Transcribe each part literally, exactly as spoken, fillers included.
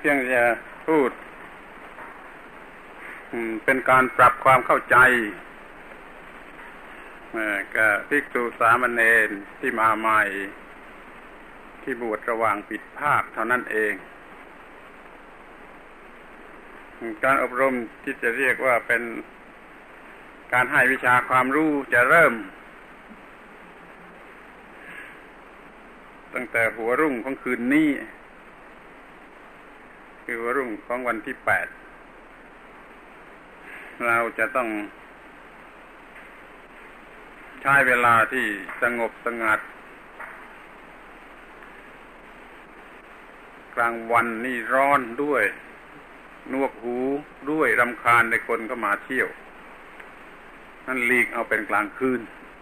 พียงจะพูดเป็นการปรับความเข้าใจกับภิกษุสามเณรที่มาใหม่ที่บวชระหว่างปิดภาคเท่านั้นเองการอบรมที่จะเรียกว่าเป็นการให้วิชาความรู้จะเริ่มตั้งแต่หัวรุ่งของคืนนี้คือหัวรุ่งของวันที่แปดเราจะต้องใช้เวลาที่สงบสงัดกลางวันนี่ร้อนด้วยนวกหูด้วยรำคาญในคนเข้ามาเที่ยวนั่นหลีกเอาเป็นกลางคืน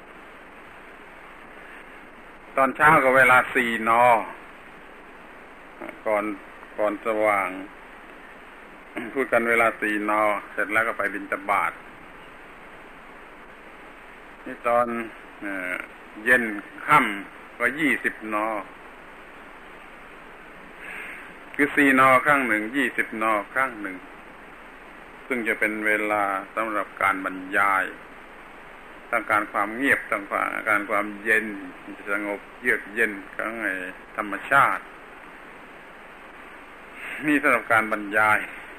ตอนเช้าก็เวลาสี่นอก่อนก่อนสว่างพูดกันเวลาสี่นอเสร็จแล้วก็ไปบิณฑบาตนี่ตอนเย็นค่ำก็ยี่สิบนอคือสี่นอครั้งหนึ่งยี่สิบนอครั้งหนึ่งซึ่งจะเป็นเวลาสำหรับการบรรยายต้องการความเงียบต้องการความเย็นสงบเยือกเย็นของไอ้ธรรมชาตินี่สำหรับการบรรยาย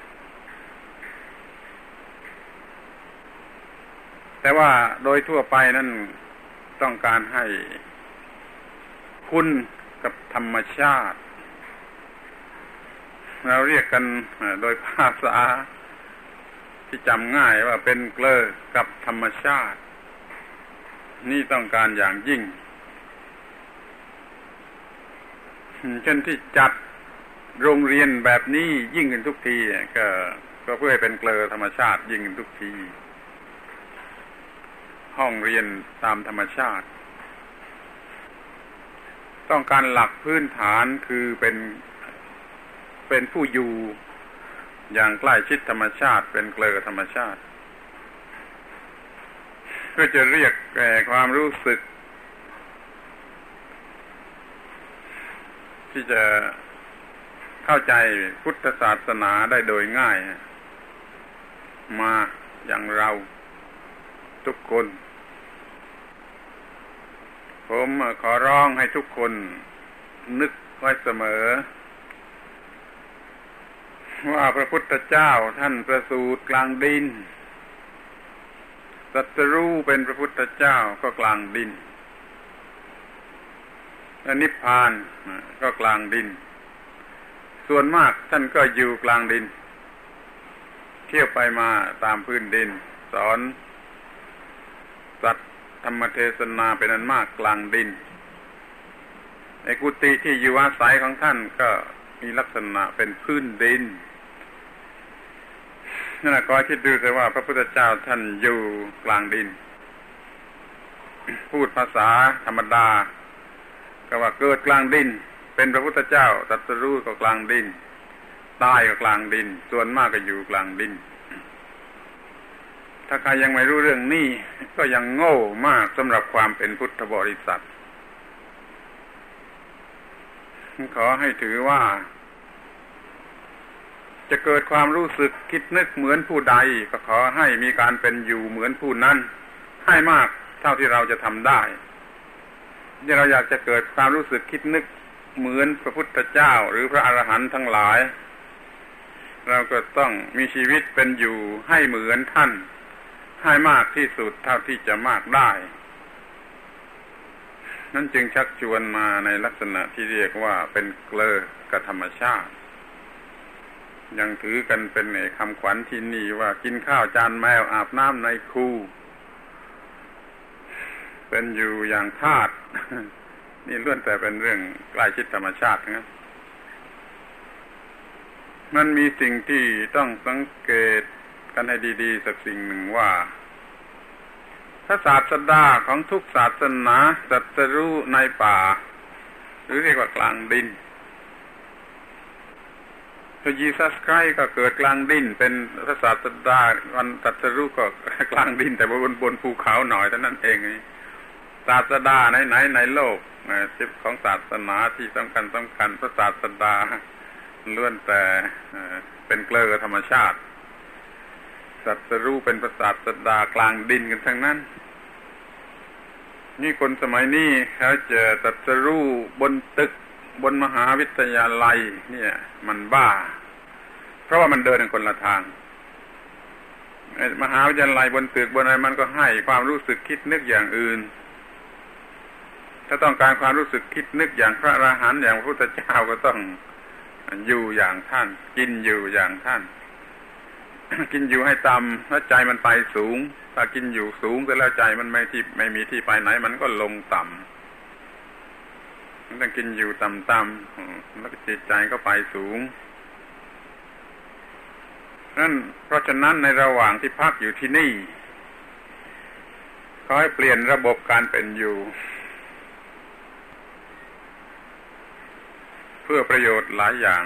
แต่ว่าโดยทั่วไปนั้นต้องการให้คุณกับธรรมชาติเราเรียกกันโดยภาษาที่จำง่ายว่าเป็นเกลอกับธรรมชาตินี่ต้องการอย่างยิ่งเช่นที่จัดโรงเรียนแบบนี้ยิ่งขึ้นทุกทีก็ก็เพื่อให้เป็นเกลอธรรมชาติยิ่งขึ้นทุกทีห้องเรียนตามธรรมชาติต้องการหลักพื้นฐานคือเป็นเป็นผู้อยู่อย่างใกล้ชิดธรรมชาติเป็นเกลอธรรมชาติเพื่อจะเรียกแก่ความรู้สึกที่จะเข้าใจพุทธศาสนาได้โดยง่ายมาอย่างเราทุกคนผมขอร้องให้ทุกคนนึกไว้เสมอว่าพระพุทธเจ้าท่านประสูติกลางดินตรัสรู้เป็นพระพุทธเจ้าก็กลางดินและนิพพานก็กลางดินส่วนมากท่านก็อยู่กลางดินเที่ยวไปมาตามพื้นดินสอนสัตว์ธรรมเทศนาเป็นอันมากกลางดินในกุฏิที่อยู่อาศัยของท่านก็มีลักษณะเป็นพื้นดินนั่นแหละก็คิดดูแต่ว่าพระพุทธเจ้าท่านอยู่กลางดินพูดภาษาธรรมดาก็ว่าเกิดกลางดินเป็นพระพุทธเจ้าตรัสรู้ก็กลางดินตายก็กลางดินส่วนมากก็อยู่กลางดินถ้าใครยังไม่รู้เรื่องนี้ก็ยังโง่มากสำหรับความเป็นพุทธบริษัทขอให้ถือว่าจะเกิดความรู้สึกคิดนึกเหมือนผู้ใดก็ขอให้มีการเป็นอยู่เหมือนผู้นั้นให้มากเท่าที่เราจะทำได้ที่เราอยากจะเกิดความรู้สึกคิดนึกเหมือนพระพุทธเจ้าหรือพระอรหันต์ทั้งหลายเราก็ต้องมีชีวิตเป็นอยู่ให้เหมือนท่านให้มากที่สุดเท่าที่จะมากได้นั่นจึงชักชวนมาในลักษณะที่เรียกว่าเป็นเกลอกับธรรมชาติยังถือกันเป็นคำขวัญที่นี่ว่ากินข้าวจานแมวอาบน้ำในคูเป็นอยู่อย่างทาสนี่ล้วนแต่เป็นเรื่องใกล้ชิดธรรมชาตินะมันมีสิ่งที่ต้องสังเกตกันให้ดีๆสักสิ่งหนึ่งว่าพระศาสดาของทุกศาสนาตรัสรู้ในป่าหรือเรียกว่ากลางดินพระเยซูคริสต์ก็เกิดกลางดินเป็นพระศาสดาวันตรัสรู้ก็กลางดินแต่บนบนภูเขาหน่อยเท่านั้นเองศาสดาไหนๆในโลก ของศาสนาที่สำคัญสำคัญพระศาสดาล้วนแต่เป็นเกลือธรรมชาติสัตว์รู้เป็นประสาทสดากลางดินกันทั้งนั้นนี่คนสมัยนี้เขาจะสัตว์รู้บนตึกบนมหาวิทยาลัยเนี่ยมันบ้าเพราะว่ามันเดินในคนละทางมหาวิทยาลัยบนตึกบนอะไรมันก็ให้ความรู้สึกคิดนึกอย่างอื่นถ้าต้องการความรู้สึกคิดนึกอย่างพระอรหันต์อย่างพระพุทธเจ้าก็ต้องอยู่อย่างท่านกินอยู่อย่างท่าน กินอยู่ให้ต่ำแล้วใจมันไปสูงถ้ากินอยู่สูงแต่แล้วใจมันไม่ที่ไม่มีที่ไปไหนมันก็ลงต่ำมันต้องกินอยู่ต่ำๆแล้วจิตใจก็ไปสูงนั่นเพราะฉะนั้นในระหว่างที่พักอยู่ที่นี่ขอให้เปลี่ยนระบบการเป็นอยู่เพื่อประโยชน์หลายอย่าง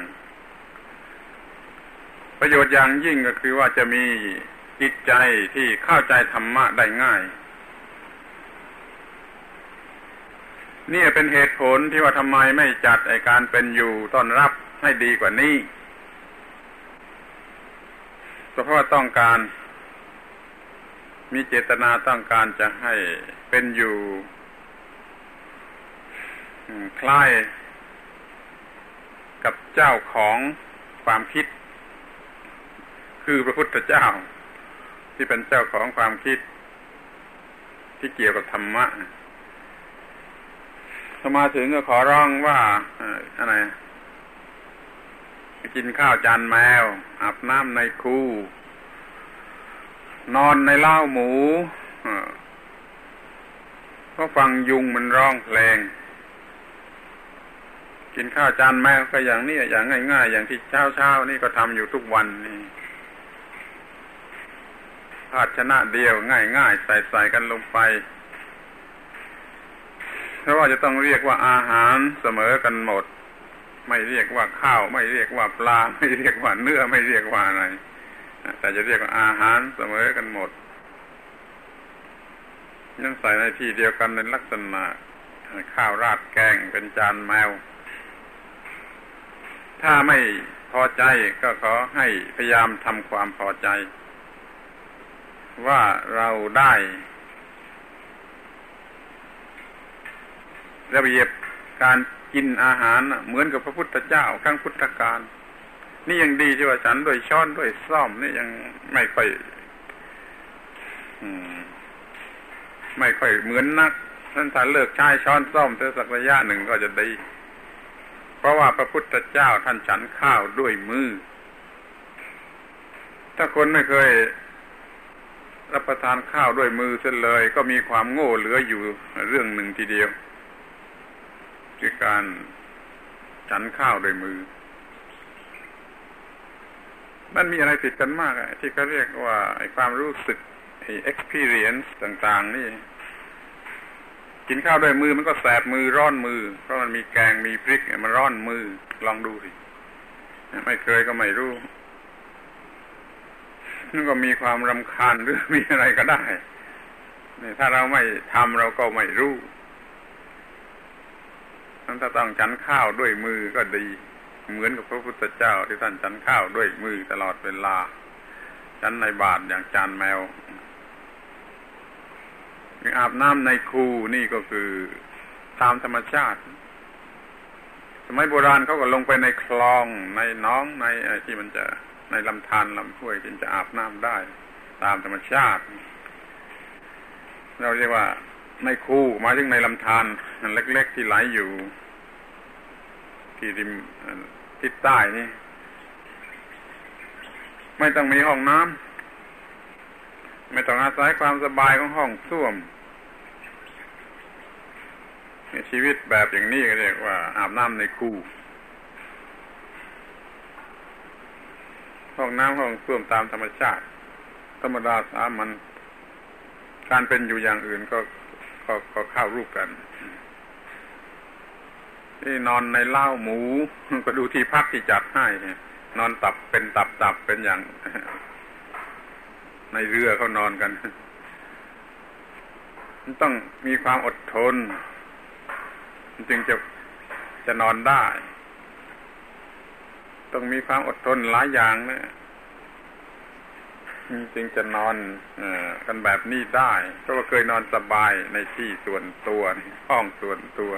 ประโยชน์อย่างยิ่งก็คือว่าจะมีจิตใจที่เข้าใจธรรมะได้ง่ายนี่เป็นเหตุผลที่ว่าทำไมไม่จัดไอ้การเป็นอยู่ต้อนรับให้ดีกว่านี้เพราะว่าต้องการมีเจตนาต้องการจะให้เป็นอยู่คล้ายกับเจ้าของความคิดคือพระพุทธเจ้าที่เป็นเจ้าของความคิดที่เกี่ยวกับธรรมะถ้ามาถึงก็ขอร้องว่าอะไรกินข้าวจานแมวอาบน้ำในคูนอนในเล้าหมูก็ฟังยุงมันร้องเพลงกินข้าวจานแมวก็อย่างนี้อย่างง่ายๆอย่างที่เช้าๆนี่ก็ทำอยู่ทุกวันนี่ภาชนะเดียวง่ายๆใส่ๆกันลงไปเพราะว่าจะต้องเรียกว่าอาหารเสมอกันหมดไม่เรียกว่าข้าวไม่เรียกว่าปลาไม่เรียกว่าเนื้อไม่เรียกว่าอะไรแต่จะเรียกว่าอาหารเสมอกันหมดนั่นใส่ในที่เดียวกันในลักษณะข้าวราดแกงเป็นจานแมวถ้าไม่พอใจก็ขอให้พยายามทำความพอใจว่าเราได้ระเบียบการกินอาหารเหมือนกับพระพุทธเจ้าครั้งพุทธกาลนี่ยังดีที่ว่าฉันด้วยช้อนด้วยส้อมนี่ยังไม่ค่อยไม่ค่อยเหมือนนักท่านถ้าเลิกใช้ช้อนส้อมเท่าสักระยะหนึ่งก็จะดีเพราะว่าพระพุทธเจ้าท่านฉันข้าวด้วยมือถ้าคนไม่เคยรับประทานข้าวด้วยมือเสียเลยก็มีความโง่เหลืออยู่เรื่องหนึ่งทีเดียวคือการฉันข้าวด้วยมือมันมีอะไรผิดกันมากอะที่เขาเรียกว่าไอ้ความรู้สึกไอ้ experience ต่างๆนี่กินข้าวด้วยมือมันก็แสบมือร้อนมือเพราะมันมีแกงมีพริกมันร้อนมือลองดูสิไม่เคยก็ไม่รู้นั่นก็มีความรำคาญหรือมีอะไรก็ได้นี่ถ้าเราไม่ทำเราก็ไม่รู้ถ้าต้องฉันข้าวด้วยมือก็ดีเหมือนกับพระพุทธเจ้าที่ท่านฉันข้าวด้วยมือตลอดเวลาฉันในบาตรอย่างจานแมวอาบน้ำในคูนี่ก็คือตามธรรมชาติสมัยโบราณเขาก็ลงไปในคลองในหนองในอะไรที่มันจะในลำธารลำห้วยที่จะอาบน้ำได้ตามธรรมชาติเราเรียกว่าในคูหมายถึงในลำธารเล็กๆที่ไหลอยู่ที่ริมทิศใต้นี่ไม่ต้องมีห้องน้ำไม่ต้องอาศัยความสบายของห้องส้วมชีวิตแบบอย่างนี้ก็เรียกว่าอาบน้ำในคูห้องน้ำห้องส้วมตามธรรมชาติธรรมดาสามัญการเป็นอยู่อย่างอื่นก็ก็ก็เข้ารูปกันที่นอนในเล้าหมูก็ดูที่พักที่จัดให้นอนตับเป็นตับตับเป็นอย่างในเรือเขานอนกันมันต้องมีความอดทนจึงจะจะนอนได้ต้องมีความอดทนหลายอย่างนะจึงจะนอนเอ่อกันแบบนี้ได้เพราะว่าเคยนอนสบายในที่ส่วนตัวห้องส่วนตัว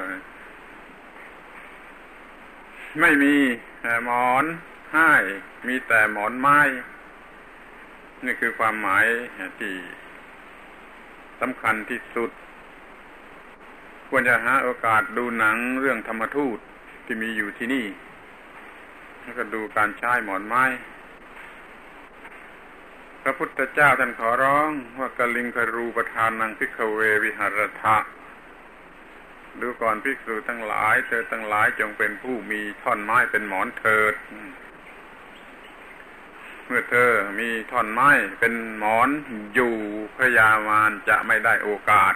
ไม่มีหมอนให้มีแต่หมอนไม้นี่คือความหมายที่สำคัญที่สุดควรจะหาโอกาสดูหนังเรื่องธรรมทูตที่มีอยู่ที่นี่แล้วก็ดูการใช้หมอนไม้พระพุทธเจ้าท่านขอร้องว่ากลิงครูปทานังภิกขเววิหารถะดูก่อนภิกษุทั้งหลายเธอทั้งหลายจงเป็นผู้มีท่อนไม้เป็นหมอนเถิดเมื่อเธอมีท่อนไม้เป็นหมอนอยู่พยามารจะไม่ได้โอกาส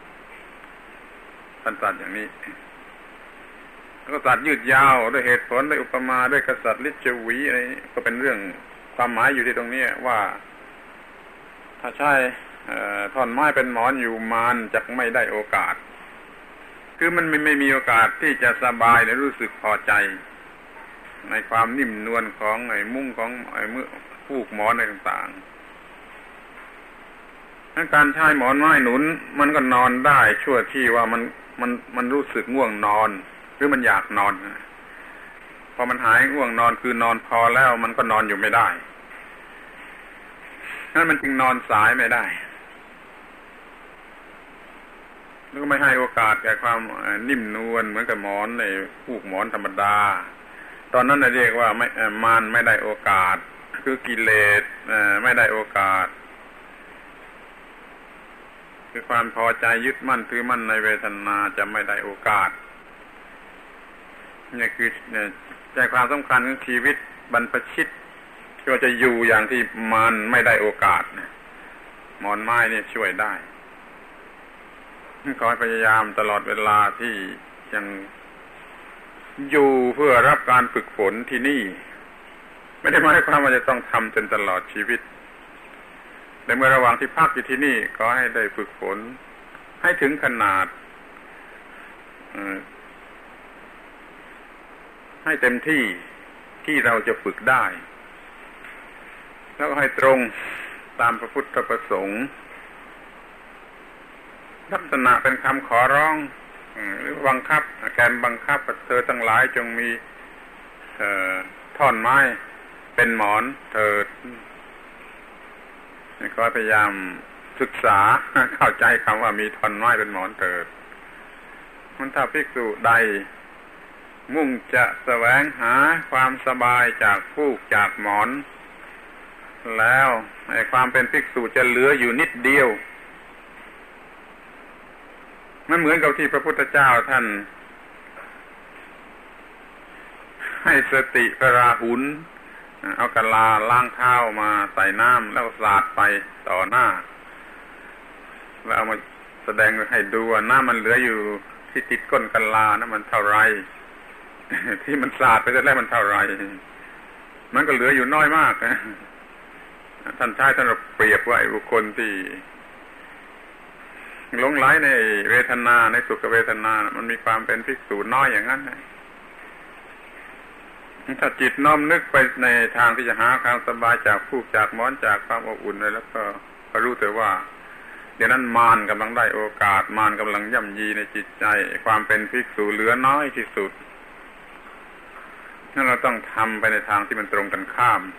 ท่านตรัสอย่างนี้แล้วก็ตรัสยืดยาวด้วยเหตุผลด้วยอุปมาด้วยกษัตริย์ฤทธิ์ชวีอะไรก็เป็นเรื่องความหมายอยู่ที่ตรงนี้ว่าถ้าใช้ท่อนไม้เป็นหมอนอยู่มารจะไม่ได้โอกาสคือมันไม่ไม่มีโอกาสที่จะสบายและรู้สึกพอใจในความนิ่มนวลของไอ้มุ้งของไอ้มือฟูกหมอนอะไรต่างๆถ้าการใช้หมอนไม้หนุนมันก็นอนได้ชั่วที่ว่ามันมันมันรู้สึกง่วงนอนหรือมันอยากนอนพอมันหายง่วงนอนคือนอนพอแล้วมันก็นอนอยู่ไม่ได้นั่นมันจึงนอนสายไม่ได้แล้วก็ไม่ให้โอกาสแก่ความนิ่มนวลเหมือนกับหมอนในฟูกหมอนธรรมดาตอนนั้นเรียกว่าไม่มารไม่ได้โอกาสคือกิเลสไม่ได้โอกาสคือความพอใจยึดมั่นถือมั่นในเวทนาจะไม่ได้โอกาสนี่คือใจความสำคัญของชีวิตบรรพชิตที่ว่าจะอยู่อย่างที่มารไม่ได้โอกาสหมอนไม้นี่ช่วยได้ขอให้พยายามตลอดเวลาที่ยังอยู่เพื่อรับการฝึกฝนที่นี่ไม่ได้หมายความว่าจะต้องทำจนตลอดชีวิตในเมื่อระหว่างที่พักอยู่ที่นี่ก็ให้ได้ฝึกฝนให้ถึงขนาดให้เต็มที่ที่เราจะฝึกได้แล้วก็ให้ตรงตามพระพุทธประสงค์ลักษณะเป็นคำขอร้องหรือบังคับแกนบังคับเธอทั้งหลายจงมีท่อนไม้เป็นหมอนเถิดก็พยายามศึกษาเข้าใจคำว่ามีท่อนไม้เป็นหมอนเถิดมันถ้าภิกษุใดมุ่งจะแสวงหาความสบายจากฟูกจากหมอนแล้วไอ้ความเป็นภิกษุจะเหลืออยู่นิดเดียวมันเหมือนกับที่พระพุทธเจ้าท่านให้สติพระราหุลเอากะลาล้างเท้ามาใส่น้ำแล้วสาดไปต่อหน้าแล้วเอามาแสดงให้ดูว่าน้ำมันเหลืออยู่ที่ติดก้นกะลานะมันเท่าไรที่มันสาดไปแต่แรกมันเท่าไรมันก็เหลืออยู่น้อยมากนะท่านใช้ท่านเปรียบไว้บุคคลที่หลงไหลในเวทนาในสุขเวทนามันมีความเป็นภิกษุน้อยอย่างนั้นนะถ้าจิตน้อมนึกไปในทางที่จะหาความสบายจากฟูกจากหมอนจากความอบอุ่นเลยแล้วก็ก็รู้แต่ว่าเดี๋ยวนั้นมารกำลังได้โอกาสมารกำลังย่ำยีในจิตใจความเป็นภิกษุเหลือน้อยที่สุดนั่นเราต้องทำไปในทางที่มันตรงกันข้าม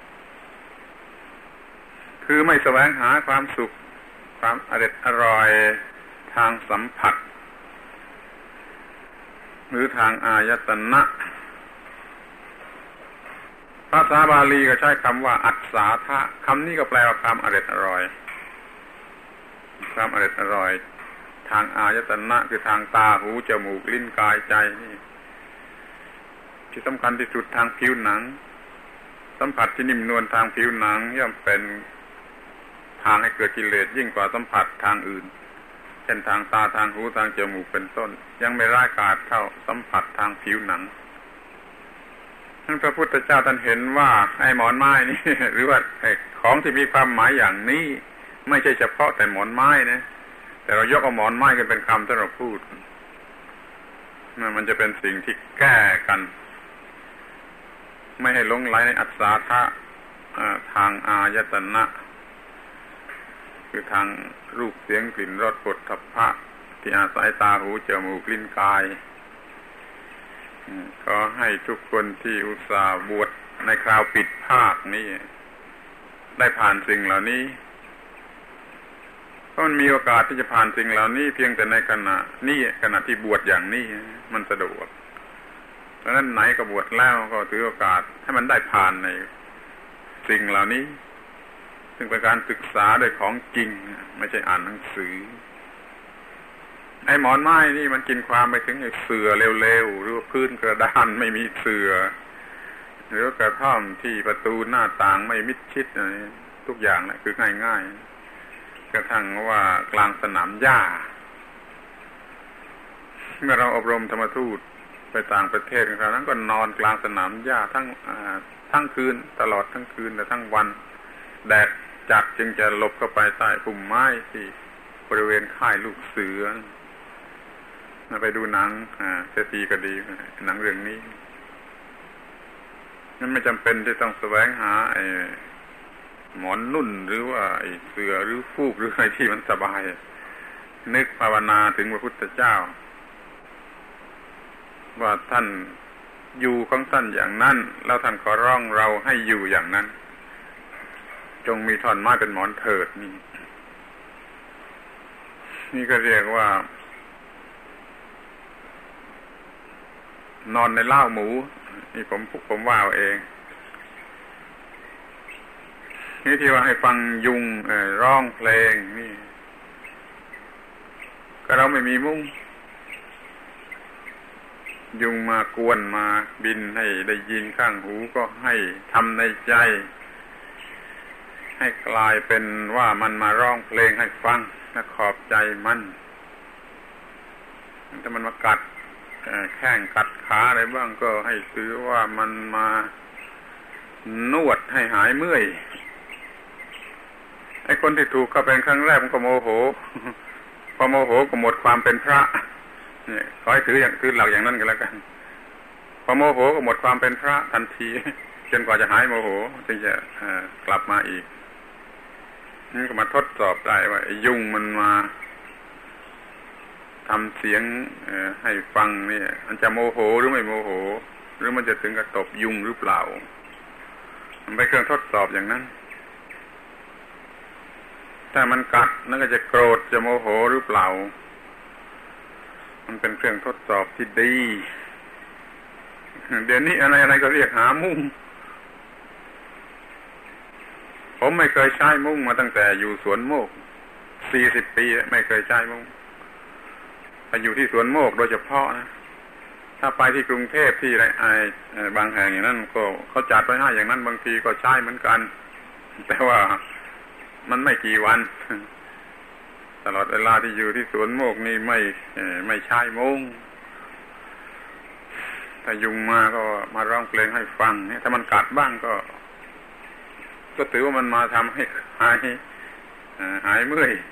คือไม่แสวงหาความสุขความอร่อยอร่อยทางสัมผัสหรือทางอายตนะภาษาบาลีก็ใช้คำว่าอัศสาทะคำนี้ก็แปลว่าความอร่อยอร่อยความอร่อยอร่อยทางอายตนะคือทางตาหูจมูกลิ้นกายใจนี่ที่สำคัญที่สุดทางผิวหนังสัมผัสที่นิ่มนวลทางผิวหนังย่อมเป็นทางให้เกิดกิเลสยิ่งกว่าสัมผัสทางอื่นเช่นทางตาทางหูทางจมูกเป็นต้นยังไม่ร้ายกาจเท่าสัมผัสทางผิวหนังท่านพระพุทธเจ้าท่านเห็นว่าไอ้หมอนไม้นี่ หรือว่าไอ้ของที่มีความหมายอย่างนี้ไม่ใช่เฉพาะแต่หมอนไม้นะแต่เรายกเอาหมอนไม้กันเป็นคำที่เราพูดมันจะเป็นสิ่งที่แก้กันไม่ให้หลงไหลในอัศสาทะทางอายตนะคือทางรูปเสียงกลิ่นรสโผฏฐัพพะที่อาศัยตาหูจมูกลิ้นกายก็ให้ทุกคนที่อุตส่าห์บวชในคราวปิดภาคนี้ได้ผ่านสิ่งเหล่านี้เพราะมันมีโอกาสที่จะผ่านสิ่งเหล่านี้เพียงแต่ในขณะนี้ขณะที่บวชอย่างนี้มันสะดวกเพราะนั้นไหนก็บวชแล้วก็ถือโอกาสให้มันได้ผ่านในสิ่งเหล่านี้ซึ่งเป็นการศึกษาโดยของจริงไม่ใช่อ่านหนังสือไอ้หมอนไม้นี่มันกินความไปถึงไอ้เสื่อเร็วๆหรือพื้นกระดานไม่มีเสื่อหรือกระท่อมที่ประตูหน้าต่างไม่มิดชิดอะไรทุกอย่างแหละคือง่ายๆกระทั่งว่ากลางสนามหญ้าเมื่อเราอบรมธรรมทูตไปต่างประเทศคราวนั้นก็นอนกลางสนามหญ้าทั้งทั้งคืนตลอดทั้งคืนและทั้งวันแดดจัดจึงจะหลบเข้าไปใต้พุ่มไม้ที่บริเวณค่ายลูกเสือไปดูหนังเสียทีก็ดีหนังเรื่องนี้นั่นไม่จำเป็นที่ต้องแสวงหาไอ้หมอนนุ่นหรือว่าไอ้เสื่อหรือฟูกหรืออะไรที่มันสบายนึกภาวนาถึงพระพุทธเจ้าว่าท่านอยู่ของท่านอย่างนั้นแล้วท่านขอร้องเราให้อยู่อย่างนั้นจงมีท่อนไม้เป็นหมอนเถิดนี่นี่ก็เรียกว่านอนในเล้าหมูนี่ผมผมว่าเอาเองนี่ที่ว่าให้ฟังยุงเอ่อร้องเพลงนี่ก็เราไม่มีมุ้งยุงมากวนมาบินให้ได้ยินข้างหูก็ให้ทำในใจให้กลายเป็นว่ามันมาร้องเพลงให้ฟังและขอบใจมันถ้ามันมากัดแข้งกัดขาอะไรบ้างก็ให้ถือว่ามันมานวดให้หายเมื่อยไอ้คนที่ถูกเข้าเป็นครั้งแรกมันก็โมโหพอโมโหก็หมดความเป็นพระเนี่ยขอให้ถืออย่างถือหลักอย่างนั้นกันแล้วกันพอโมโหก็หมดความเป็นพระทันทีจนกว่าจะหายโมโหจึงจะกลับมาอีกนี่ก็มาทดสอบได้ว่ายุงมันมาทำเสียงให้ฟังเนี่ยมันจะโมโหหรือไม่โมโหหรือมันจะถึงกับตบยุงหรือเปล่ามันเป็นเครื่องทดสอบอย่างนั้นถ้ามันกัดนั่นก็จะโกรธจะโมโหหรือเปล่ามันเป็นเครื่องทดสอบที่ดีเดี๋ยวนี้อะไรอะไรก็เรียกหามุ้งผมไม่เคยใช้มุ้งมาตั้งแต่อยู่สวนโมกสี่สิบปีไม่เคยใช้มุ้งแต่อยู่ที่สวนโมกโดยเฉพาะนะถ้าไปที่กรุงเทพที่ไรไอบางแห่งอย่างนั้นก็เขาจัดไว้ให้อย่างนั้นบางทีก็ใช้เหมือนกันแต่ว่ามันไม่กี่วันตลอดเวลาที่อยู่ที่สวนโมกนี่ไม่ไม่ใช้มุ้งถ้ายุงมาก็มาร้องเพลงให้ฟังเนี่ยถ้ามันกัดบ้างก็ก็ถือว่ามันมาทำให้หายหายเมื่อย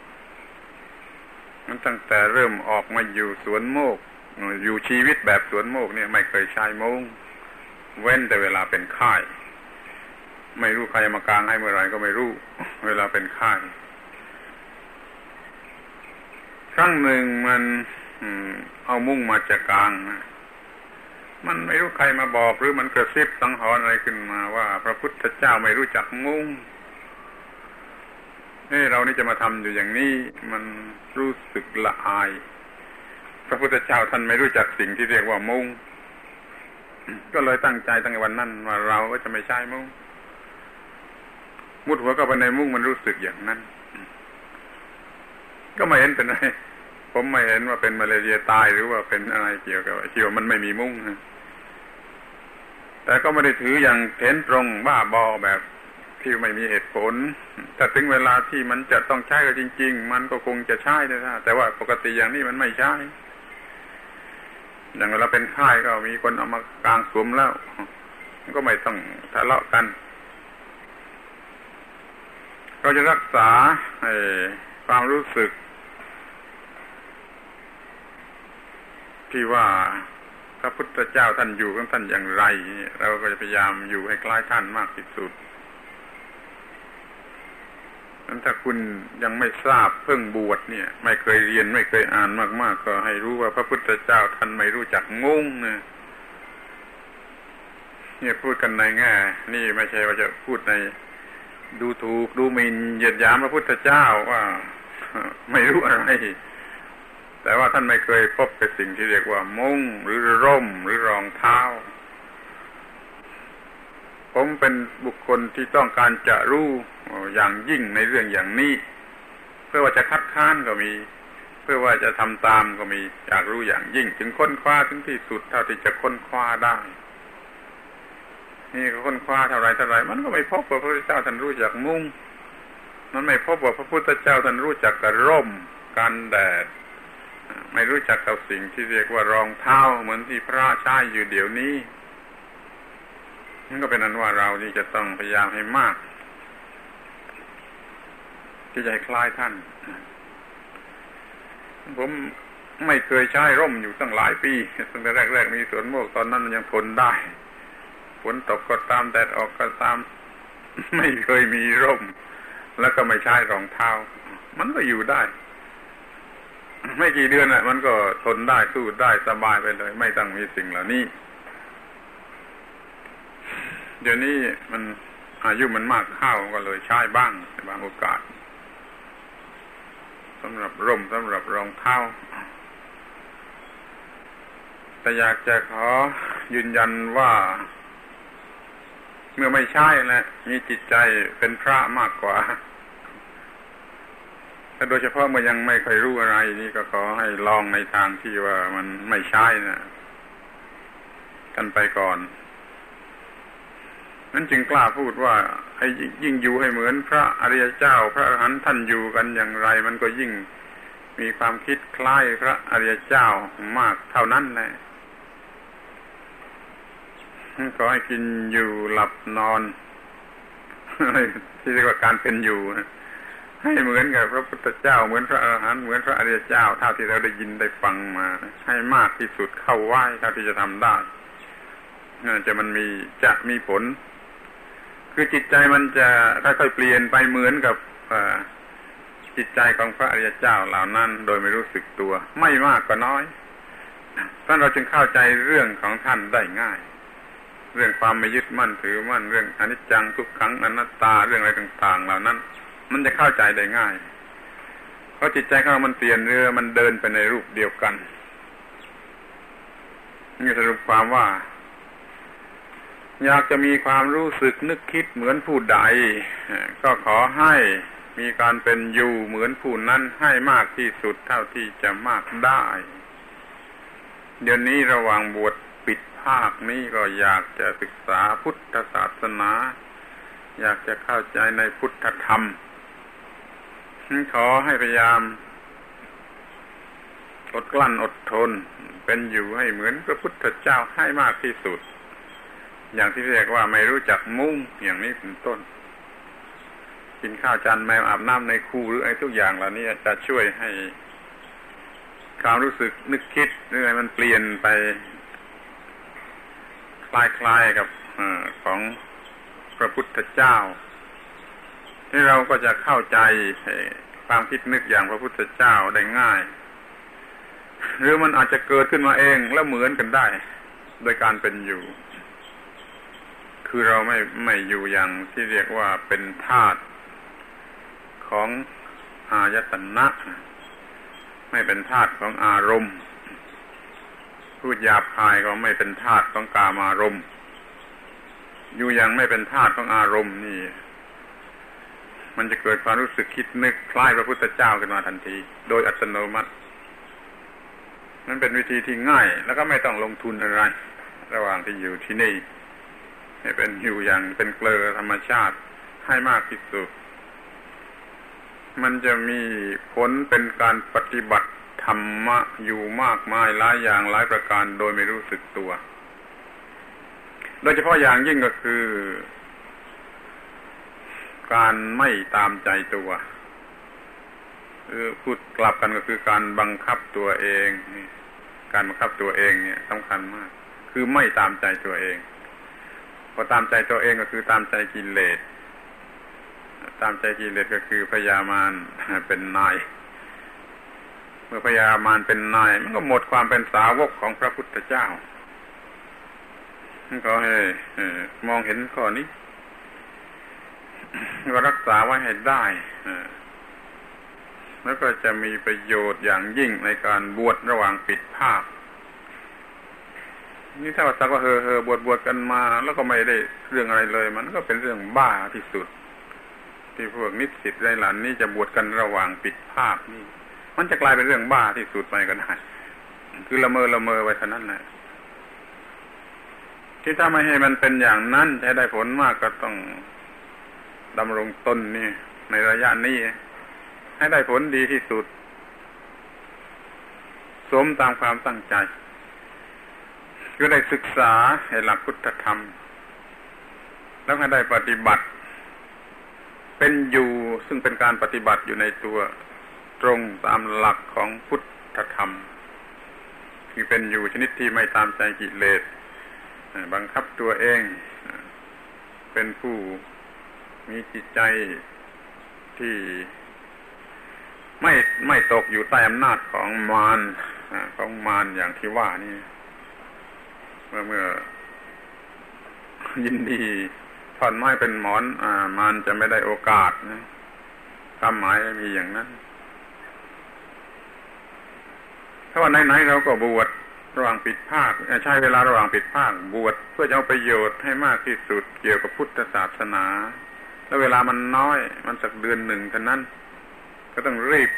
มันตั้งแต่เริ่มออกมาอยู่สวนโมกอยู่ชีวิตแบบสวนโมกเนี่ยไม่เคยใช้มุ้งเว้นแต่เวลาเป็นไข้ไม่รู้ใครมากางให้เมื่อไรก็ไม่รู้เวลาเป็นไข้ครั้งหนึ่งมันเอามุ้งมาจากกางนะมันไม่รู้ใครมาบอกหรือมันกระซิบสังหรณ์อะไรขึ้นมาว่าพระพุทธเจ้าไม่รู้จักมุ้งเฮ้เรานี่จะมาทำอยู่อย่างนี้มันรู้สึกละอายพระพุทธเจ้าท่านไม่รู้จักสิ่งที่เรียกว่ามุ้งก็เลยตั้งใจตั้งแต่วันนั้นว่าเราก็จะไม่ใช้มุ้งมุดหัวเข้าไปในมุ้งมันรู้สึกอย่างนั้นก็ไม่เห็นเป็นไรผมไม่เห็นว่าเป็นมาเลเรียตายหรือว่าเป็นอะไรเกี่ยวกับเกี่ยวมันไม่มีมุ้งแต่ก็ไม่ได้ถืออย่างเห็นตรงบ้าบอแบบที่ไม่มีเหตุผลแต่ถึงเวลาที่มันจะต้องใช้ก็จริงๆมันก็คงจะใช้ได้แต่ว่าปกติอย่างนี้มันไม่ใช้อย่างเวลาเป็นไข้ก็มีคนเอามากางสวมแล้วก็ไม่ต้องทะเลาะกันเราจะรักษาความรู้สึกที่ว่าพระพุทธเจ้าท่านอยู่ของท่านอย่างไรเราก็จะพยายามอยู่ให้คล้ายท่านมากที่สุดนั้นถ้าคุณยังไม่ทราบเพิ่งบวชเนี่ยไม่เคยเรียนไม่เคยอ่านมากๆก็ให้รู้ว่าพระพุทธเจ้าท่านไม่รู้จักงงนะเนี่ยพูดกันในแง่นี่ไม่ใช่ว่าจะพูดในดูถูกดูหมิ่นเหยียดหยามพระพุทธเจ้าว่าไม่รู้อะไรแต่ว่าท่านไม่เคยพบกับสิ่งที่เรียกว่ามุ้งหรือร่มหรือรองเท้าผมเป็นบุคคลที่ต้องการจะรู้อย่างยิ่งในเรื่องอย่างนี้เพื่อว่าจะคัดค้านก็มีเพื่อว่าจะทำตามก็มีอยากรู้อย่างยิ่งถึงค้นคว้าถึงที่สุดเท่าที่จะค้นคว้าได้นี่ก็ค้นคว้าเท่าไรเท่าไรมันก็ไม่พบว่าพระพุทธเจ้าท่านรู้จักมุ้งมันไม่พบว่าพระพุทธเจ้าท่านรู้จักกับร่มกันแดดไม่รู้จักกับสิ่งที่เรียกว่ารองเท้าเหมือนที่พระใช้อยู่เดี๋ยวนี้นั่นก็เป็นอันว่าเรานี่จะต้องพยายามให้มากที่จะให้คล้ายท่านผมไม่เคยใช้ร่มอยู่ตั้งหลายปีตั้งแต่แรกๆมีสวนโมกตอนนั้นมันยังทนได้ฝนตกก็ตามแดดออกก็ตามไม่เคยมีร่มแล้วก็ไม่ใช้รองเท้ามันก็อยู่ได้ไม่กี่เดือนน่ะมันก็ทนได้สู้ได้สบายไปเลยไม่ต้องมีสิ่งเหล่านี้เดี๋ยวนี้มันอายุมันมากเข้าก็เลยใช้บ้างในบางโอกาสสำหรับร่มสำหรับรองเท้าแต่อยากจะขอยืนยันว่าเมื่อไม่ใช่แล้วมีจิตใจเป็นพระมากกว่าแต่โดยเฉพาะเมื่อยังไม่เคยรู้อะไรนี่ก็ขอให้ลองในทางที่ว่ามันไม่ใช่นะกันไปก่อนนั้นจึงกล้าพูดว่าให้ยิ่งอยู่ให้เหมือนพระอริยเจ้าพระอรหันต์ท่านอยู่กันอย่างไรมันก็ยิ่งมีความคิดคล้ายพระอริยเจ้ามากเท่านั้นแหละขอให้กินอยู่หลับนอนที่เรียกว่าการเป็นอยู่ให้เหมือนกับพระพุทธเจ้าเหมือนพระอรหันต์เหมือนพระอริยเจ้าเท่าที่เราได้ยินได้ฟังมาให้มากที่สุดเข้าไว้เท่าที่จะทำได้จะมันมีจะมีผลคือจิตใจมันจะค่อยๆเปลี่ยนไปเหมือนกับจิตใจของพระอริยเจ้าเหล่านั้นโดยไม่รู้สึกตัวไม่มากก็น้อยท่านเราจึงเข้าใจเรื่องของท่านได้ง่ายเรื่องความไม่ยึดมั่นถือมั่นเรื่องอนิจจังทุกขังอนัตตาเรื่องอะไรต่างๆเหล่านั้นมันจะเข้าใจได้ง่ายเพราะจิตใจของเรามันเปลี่ยนเรือมันเดินไปในรูปเดียวกันนี่สรุปความว่าอยากจะมีความรู้สึกนึกคิดเหมือนผู้ใดก็ขอให้มีการเป็นอยู่เหมือนผู้นั้นให้มากที่สุดเท่าที่จะมากได้เดี๋ยวนี้ระหว่างบวชปิดภาคนี้ก็อยากจะศึกษาพุทธศาสนาอยากจะเข้าใจในพุทธธรรมขอให้พยายามอดกลั้นอดทนเป็นอยู่ให้เหมือนพระพุทธเจ้าให้มากที่สุดอย่างที่เรียกว่าไม่รู้จักมุ้งอย่างนี้เป็นต้นกินข้าวจานแมวอาบน้ำในคูหรือไอ้ทุกอย่างเหล่านี้จะช่วยให้ความรู้สึกนึกคิดหรืออะไรมันเปลี่ยนไปคล้ายๆกับของพระพุทธเจ้าที่เราก็จะเข้าใจความคิดนึกอย่างพระพุทธเจ้าได้ง่ายหรือมันอาจจะเกิดขึ้นมาเองแล้วเหมือนกันได้โดยการเป็นอยู่คือเราไม่ไม่อยู่อย่างที่เรียกว่าเป็นธาตุของอายตนะไม่เป็นธาตุของอารมณ์พูดหยาบคายก็ไม่เป็นธาตุของกามารมณ์อยู่อย่างไม่เป็นธาตุของอารมณ์นี่มันจะเกิดความรู้สึกคิดนึกคล้ายพระพุทธเจ้าขึ้นมาทันทีโดยอัตโนมัตินั่นเป็นวิธีที่ง่ายแล้วก็ไม่ต้องลงทุนอะไรระหว่างที่อยู่ที่นี่ให้เป็นอยู่อย่างเป็นเกลือธรรมชาติให้มากที่สุดมันจะมีผลเป็นการปฏิบัติธรรมะอยู่มากมายหลายอย่างหลายประการโดยไม่รู้สึกตัวโดยเฉพาะอย่างยิ่งก็คือการไม่ตามใจตัวคือพูดกลับกันก็คือการบังคับตัวเองการบังคับตัวเองเนี่ยสำคัญมากคือไม่ตามใจตัวเองพอตามใจตัวเองก็คือตามใจกิเลสตามใจกิเลสก็คือพยามารเป็นนายเมื่อพยามารเป็นนายมันก็หมดความเป็นสาวกของพระพุทธเจ้าก็ให้มองเห็นข้อนี้ก็รักษาไว้ให้ได้แล้วก็จะมีประโยชน์อย่างยิ่งในการบวชระหว่างปิดภาคนี่ถ้าว่าสักว่าเฮอเฮอบวชบวชกันมาแล้วก็ไม่ได้เรื่องอะไรเลยมันก็เป็นเรื่องบ้าที่สุดที่พวกนิสิตไรหลานนี่จะบวชกันระหว่างปิดภาคนี่มันจะกลายเป็นเรื่องบ้าที่สุดไปก็ได้คือละเมอละเมอไว้เท่านั้นแหละที่ถ้าไม่ให้มันเป็นอย่างนั้นจะได้ผลมากก็ต้องดำรงตนนี่ในระยะนี้ให้ได้ผลดีที่สุดสมตามความตั้งใจคือได้ศึกษาให้หลักพุทธธรรมแล้วให้ได้ปฏิบัติเป็นอยู่ซึ่งเป็นการปฏิบัติอยู่ในตัวตรงตามหลักของพุทธธรรมคือเป็นอยู่ชนิดที่ไม่ตามใจกิเลสบังคับตัวเองเป็นผู้มีจิตใจที่ไม่ไม่ตกอยู่ใต้อำนาจของมารของมารอย่างที่ว่านี่เมื่อเมื่อยินดีถอนไม้เป็นหมอนอ่ามารจะไม่ได้โอกาสนะความหมายมีอย่างนั้นถ้าว่าไหนๆเราก็บวชระหว่างปิดภาคใช้เวลาระหว่างปิดภาคบวชเพื่อจะเอาประโยชน์ให้มากที่สุดเกี่ยวกับพุทธศาสนาแล้วเวลามันน้อยมันสักเดือนหนึ่งเท่านั้นก็ต้องรีบ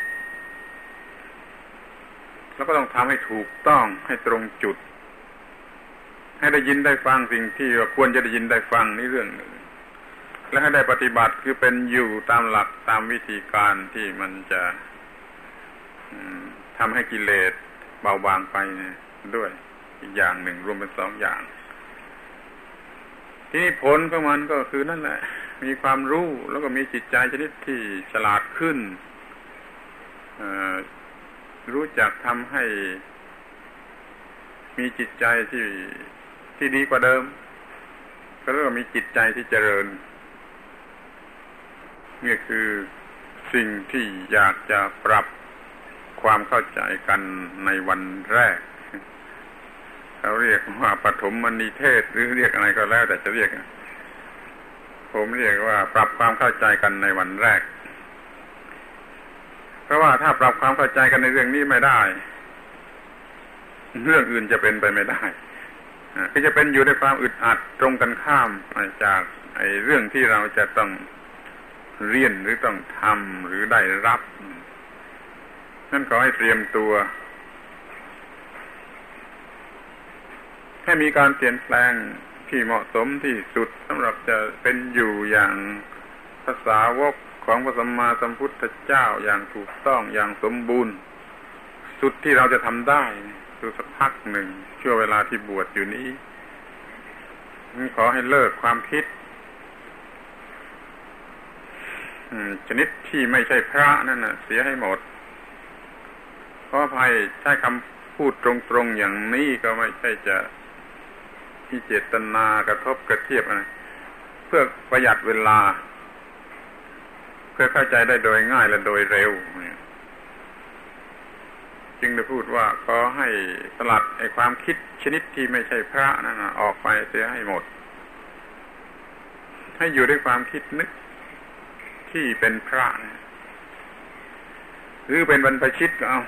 แล้วก็ต้องทำให้ถูกต้องให้ตรงจุดให้ได้ยินได้ฟังสิ่งที่ควรจะได้ยินได้ฟังนี่เรื่องหนึ่งและให้ได้ปฏิบัติคือเป็นอยู่ตามหลักตามวิธีการที่มันจะทำให้กิเลสเบาบางไปด้วยอีกอย่างหนึ่งรวมเป็นสองอย่างที่นี่ผลของมันก็คือนั่นแหละมีความรู้แล้วก็มีจิตใจชนิดที่ฉลาดขึ้นรู้จักทำให้มีจิตใจที่ที่ดีกว่าเดิมก็เรียกว่ามีจิตใจที่เจริญนี่คือสิ่งที่อยากจะปรับความเข้าใจกันในวันแรกเขาเรียกว่าปฐมนิเทศหรือเรียกอะไรก็แล้วแต่จะเรียกผมเรียกว่าปรับความเข้าใจกันในวันแรกเพราะว่าถ้าปรับความเข้าใจกันในเรื่องนี้ไม่ได้เรื่องอื่นจะเป็นไปไม่ได้ก็จะเป็นอยู่ในความอึดอัดตรงกันข้ามจากไอ้เรื่องที่เราจะต้องเรียนหรือต้องทำหรือได้รับนั่นขอให้เตรียมตัวให้มีการเปลี่ยนแปลงที่เหมาะสมที่สุดสำหรับจะเป็นอยู่อย่างภาษาวกของพระสัมมาสัมพุทธเจ้าอย่างถูกต้องอย่างสมบูรณ์สุดที่เราจะทำได้ดูสักพักหนึ่งช่วงเวลาที่บวชอยู่นี้ขอให้เลิกความคิดชนิดที่ไม่ใช่พระนั่นน่ะเสียให้หมดขออภัยใช้คำพูดตรงๆอย่างนี้ก็ไม่ใช่จะที่เจตนากระทบกระเทียบอะไรเพื่อประหยัดเวลาเพื่อเข้าใจได้โดยง่ายและโดยเร็วจึงได้พูดว่าขอให้สลัดไอ้ความคิดชนิดที่ไม่ใช่พระนั่นออกไปเสียให้หมดให้อยู่ด้วยความคิดนึกที่เป็นพระหรือเป็นบรรพชิตก็เอา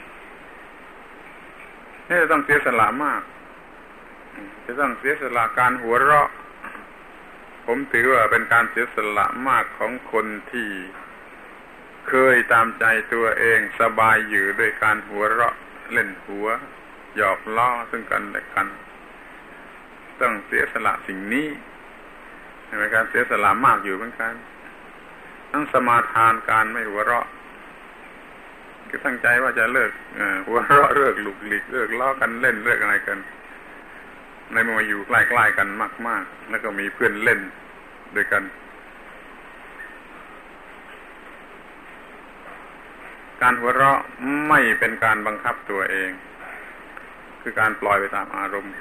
นี่จะต้องเสียสละมากจะต้องเสียสละการหัวเราะผมถือว่าเป็นการเสียสละมากของคนที่เคยตามใจตัวเองสบายอยู่ด้วยการหัวเราะเล่นหัวหยอกล้อซึ่งกันและกันต้องเสียสละสิ่งนี้เป็นการเสียสละมากอยู่เหมือนกันต้องสมาทานการไม่หัวเราะก็ตั้งใจว่าจะเลิกหัวเราะเลิกหลุกหลีกเลิกล้อกันเล่นเลิกอะไรกันในเมื่ออยู่ใกล้ๆกันมากๆแล้วก็มีเพื่อนเล่นด้วยกันการหัวเราะไม่เป็นการบังคับตัวเองคือการปล่อยไปตามอารมณ์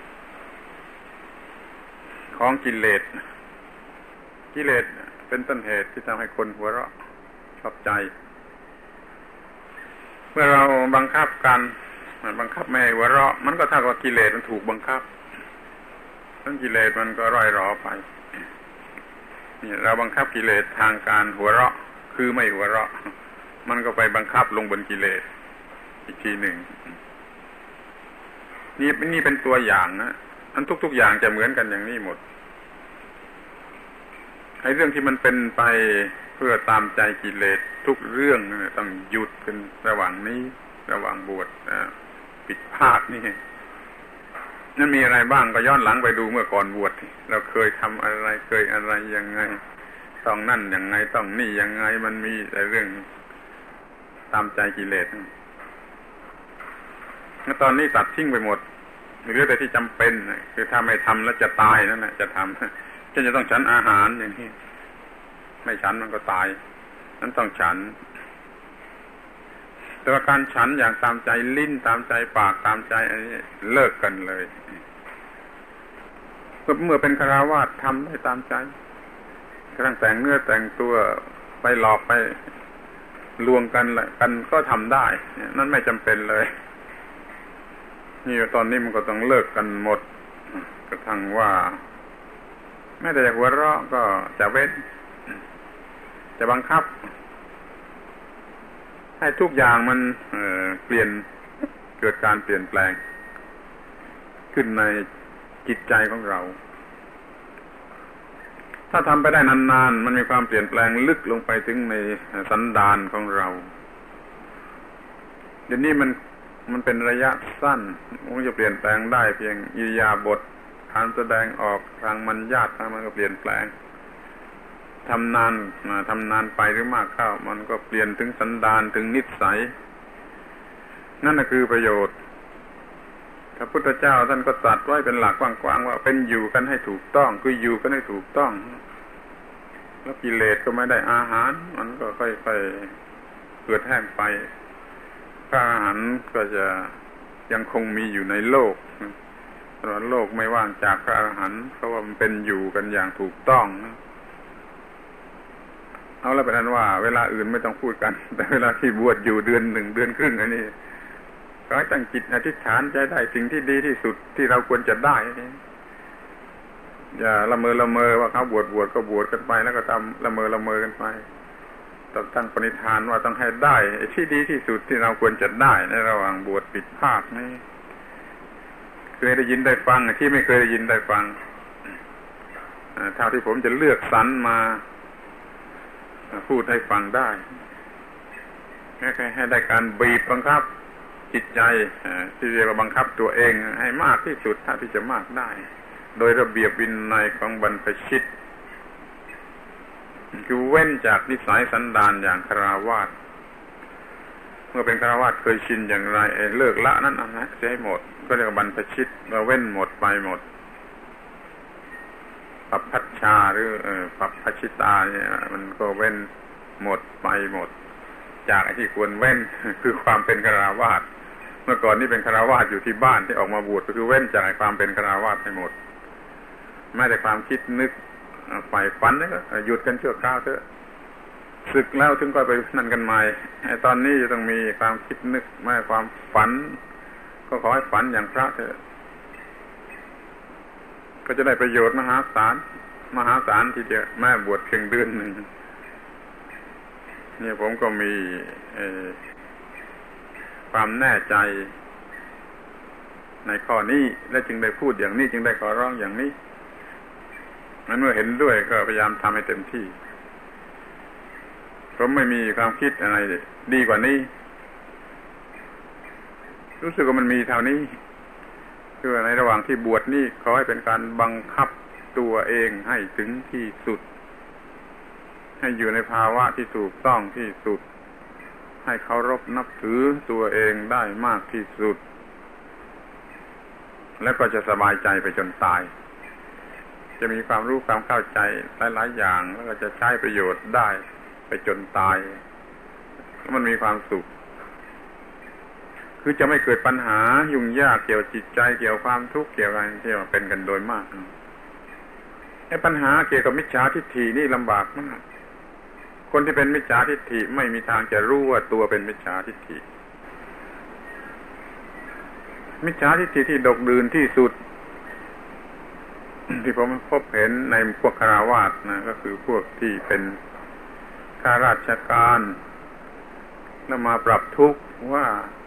ของกิเลสกิเลสเป็นต้นเหตุที่ทำให้คนหัวเราะชอบใจเมื่อเราบังคับกันบังคับไม่ให้หัวเราะมันก็เท่ากับกิเลสมันถูกบังคับทั้งกิเลสมันก็ร่อยหรอไปนี่เราบังคับกิเลสทางการหัวเราะคือไม่หัวเราะมันก็ไปบังคับลงบนกิเลสอีกทีหนึ่งนี่นี่เป็นตัวอย่างนะอันทุกๆอย่างจะเหมือนกันอย่างนี้หมดไอ้เรื่องที่มันเป็นไปเพื่อตามใจกิเลสทุกเรื่องต้องหยุดกันระหว่างนี้ระหว่างบวชปิดภาคนี่นั่นมีอะไรบ้างก็ย้อนหลังไปดูเมื่อก่อนบวชเราเคยทำอะไรเคยอะไรยังไงต้องนั่นยังไงต้องนี่ยังไงมันมีแต่เรื่องตามใจกิเลสแล้วตอนนี้ตัดทิ้งไปหมดเหลือแต่ที่จำเป็นคือถ้าไม่ทำแล้วจะตายนั่นแหละจะทำเช่นจะต้องฉันอาหารอย่างนี้ไม่ฉันมันก็ตายนั้นต้องฉันแต่ว่าการฉันอย่างตามใจลิ้นตามใจปากตามใจอันนี้เลิกกันเลยเมื่อเป็นฆราวาสทำได้ตามใจกระทั่งแต่งเนื้อแต่งตัวไปหลอกไปลวงกันกันก็ทำได้นั่นไม่จำเป็นเลยนี่ตอนนี้มันก็ต้องเลิกกันหมดกระทั่งว่าแม้แต่หัวเราะก็จะเว้นจะบังคับให้ทุกอย่างมัน เอ่อ เปลี่ยนเกิดการเปลี่ยนแปลงขึ้นในจิตใจของเราถ้าทำไปได้นานๆมันมีความเปลี่ยนแปลงลึกลงไปถึงในสันดานของเราเดี๋ยวนี้มันมันเป็นระยะสั้นมันจะเปลี่ยนแปลงได้เพียงอิริยาบถการแสดงออกทางมัญญาตทางมันก็เปลี่ยนแปลงทำนานทำนานไปหรือมากเข้ามันก็เปลี่ยนถึงสันดานถึงนิสัยนั่นน่ะคือประโยชน์พระพุทธเจ้าท่านก็ตรัสไว้เป็นหลักกว้างๆว่าเป็นอยู่กันให้ถูกต้องคืออยู่กันให้ถูกต้องแล้วกิเลสก็ไม่ได้อาหารมันก็ค่อยๆเกิดแห้งไปพระอาหารก็จะยังคงมีอยู่ในโลกเพราะโลกไม่ว่างจากพระอาหารเพราะว่ามันเป็นอยู่กันอย่างถูกต้องนะเอาละเป็นนั้นว่าเวลาอื่นไม่ต้องพูดกันแต่เวลาที่บวชอยู่เดือนหนึ่งเดือนครึ่งอันนี้ก็ให้ตั้งจิตอธิษฐานใจได้สิ่งที่ดีที่สุดที่เราควรจะได้อย่าละเมอละเมอว่าเขาบวชบวชก็บวชกันไปแล้วก็ทำละเมอละเมอกันไปต้องตั้งปณิธานว่าต้องให้ได้ที่ดีที่สุดที่เราควรจะได้ในระหว่างบวชปิดภาคนี้เคยได้ยินได้ฟังที่ไม่เคยได้ยินได้ฟังเท่าที่ผมจะเลือกสรรมาพูดให้ฟังได้ให้ได้การบีบบังคับจิตใจที่เรียกว่าบังคับตัวเองให้มากที่สุดเท่าที่จะมากได้โดยระเบียบวินัยของบรรพชิตคือเว้นจากนิสัยสันดานอย่างฆราวาสเมื่อเป็นฆราวาสเคยชินอย่างไรเลิกละนั่นนะฮะจะให้หมดก็เรียกว่าบรรพชิตเราเว้นหมดไปหมดปัปพัชชาหรือเอ่อปัปพัชิตาเนี่ยมันก็เว้นหมดไปหมดจากไอ้ที่ควรเว้นคือความเป็นฆราวาสเมื่อก่อนนี่เป็นฆราวาสอยู่ที่บ้านที่ออกมาบวชก็คือเว้นจากความเป็นฆราวาสไปหมดแม้แต่ความคิดนึกฝ่ายฝันนี่ก็หยุดกันชั่วคราวเถอะศึกแล้วถึงก็ไปนั่นกันใหม่ไอ้ตอนนี้จะต้องมีความคิดนึกแม้ความฝันก็ขอให้ฝันอย่างพระเถอะก็จะได้ประโยชน์มหาศาลมหาศาลทีเดียวแม่บวชเพียงเดือนหนึ่งนี่ผมก็มีความแน่ใจในข้อนี้และจึงได้พูดอย่างนี้จึงได้ขอร้องอย่างนี้งั้นเมื่อเห็นด้วยก็พยายามทำให้เต็มที่ผมไม่มีความคิดอะไรดีกว่านี้รู้สึกว่ามันมีเท่านี้คือในระหว่างที่บวชนี่ขอให้เป็นการบังคับตัวเองให้ถึงที่สุดให้อยู่ในภาวะที่ถูกต้องที่สุดให้เคารพนับถือตัวเองได้มากที่สุดแล้วก็จะสบายใจไปจนตายจะมีความรู้ความเข้าใจหลายๆอย่างแล้วก็จะใช้ประโยชน์ได้ไปจนตายมันมีความสุขคือจะไม่เกิดปัญหายุ่งยากเกี่ยวจิตใจเกี่ยวความทุกข์เกี่ยวอะไรที่ว่าเป็นกันโดยมากไอ้ปัญหาเกี่ยวกับมิจฉาทิฏฐินี่ลำบากมากคนที่เป็นมิจฉาทิฏฐิไม่มีทางจะรู้ว่าตัวเป็นมิจฉาทิฏฐิมิจฉาทิฏฐิที่ดกดื่นที่สุดที่ผมพบเห็นในพวกคฤหัสถ์นะก็คือพวกที่เป็นข้าราชการแล้วมาปรับทุกข์ว่า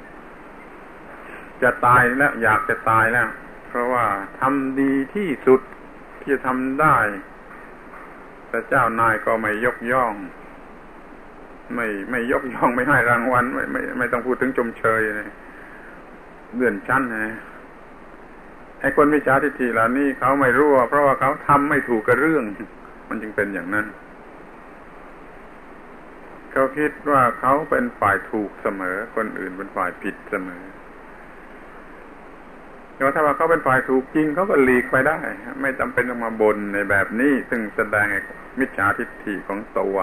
จะตายแล้วอยากจะตายแล้วเพราะว่าทำดีที่สุดที่จะทำได้แต่เจ้านายก็ไม่ยกย่องไม่ไม่ยกย่องไม่ให้รางวัลไม่ไม่ไม่ต้องพูดถึงชมเชยเลยเลื่อนชั้นนะไอ้คนมิจฉาทิฏฐิเหล่านี้เขาไม่รู้เพราะว่าเขาทำไม่ถูกกับเรื่องมันจึงเป็นอย่างนั้นเขาคิดว่าเขาเป็นฝ่ายถูกเสมอคนอื่นเป็นฝ่ายผิดเสมอแต่ว่าถ้าว่าเขาเป็นฝ่ายถูกจริงเขาก็หลีกไปได้ไม่จำเป็นต้องมาบ่นในแบบนี้ซึ่งแสดงมิจฉาทิฏฐิของตัว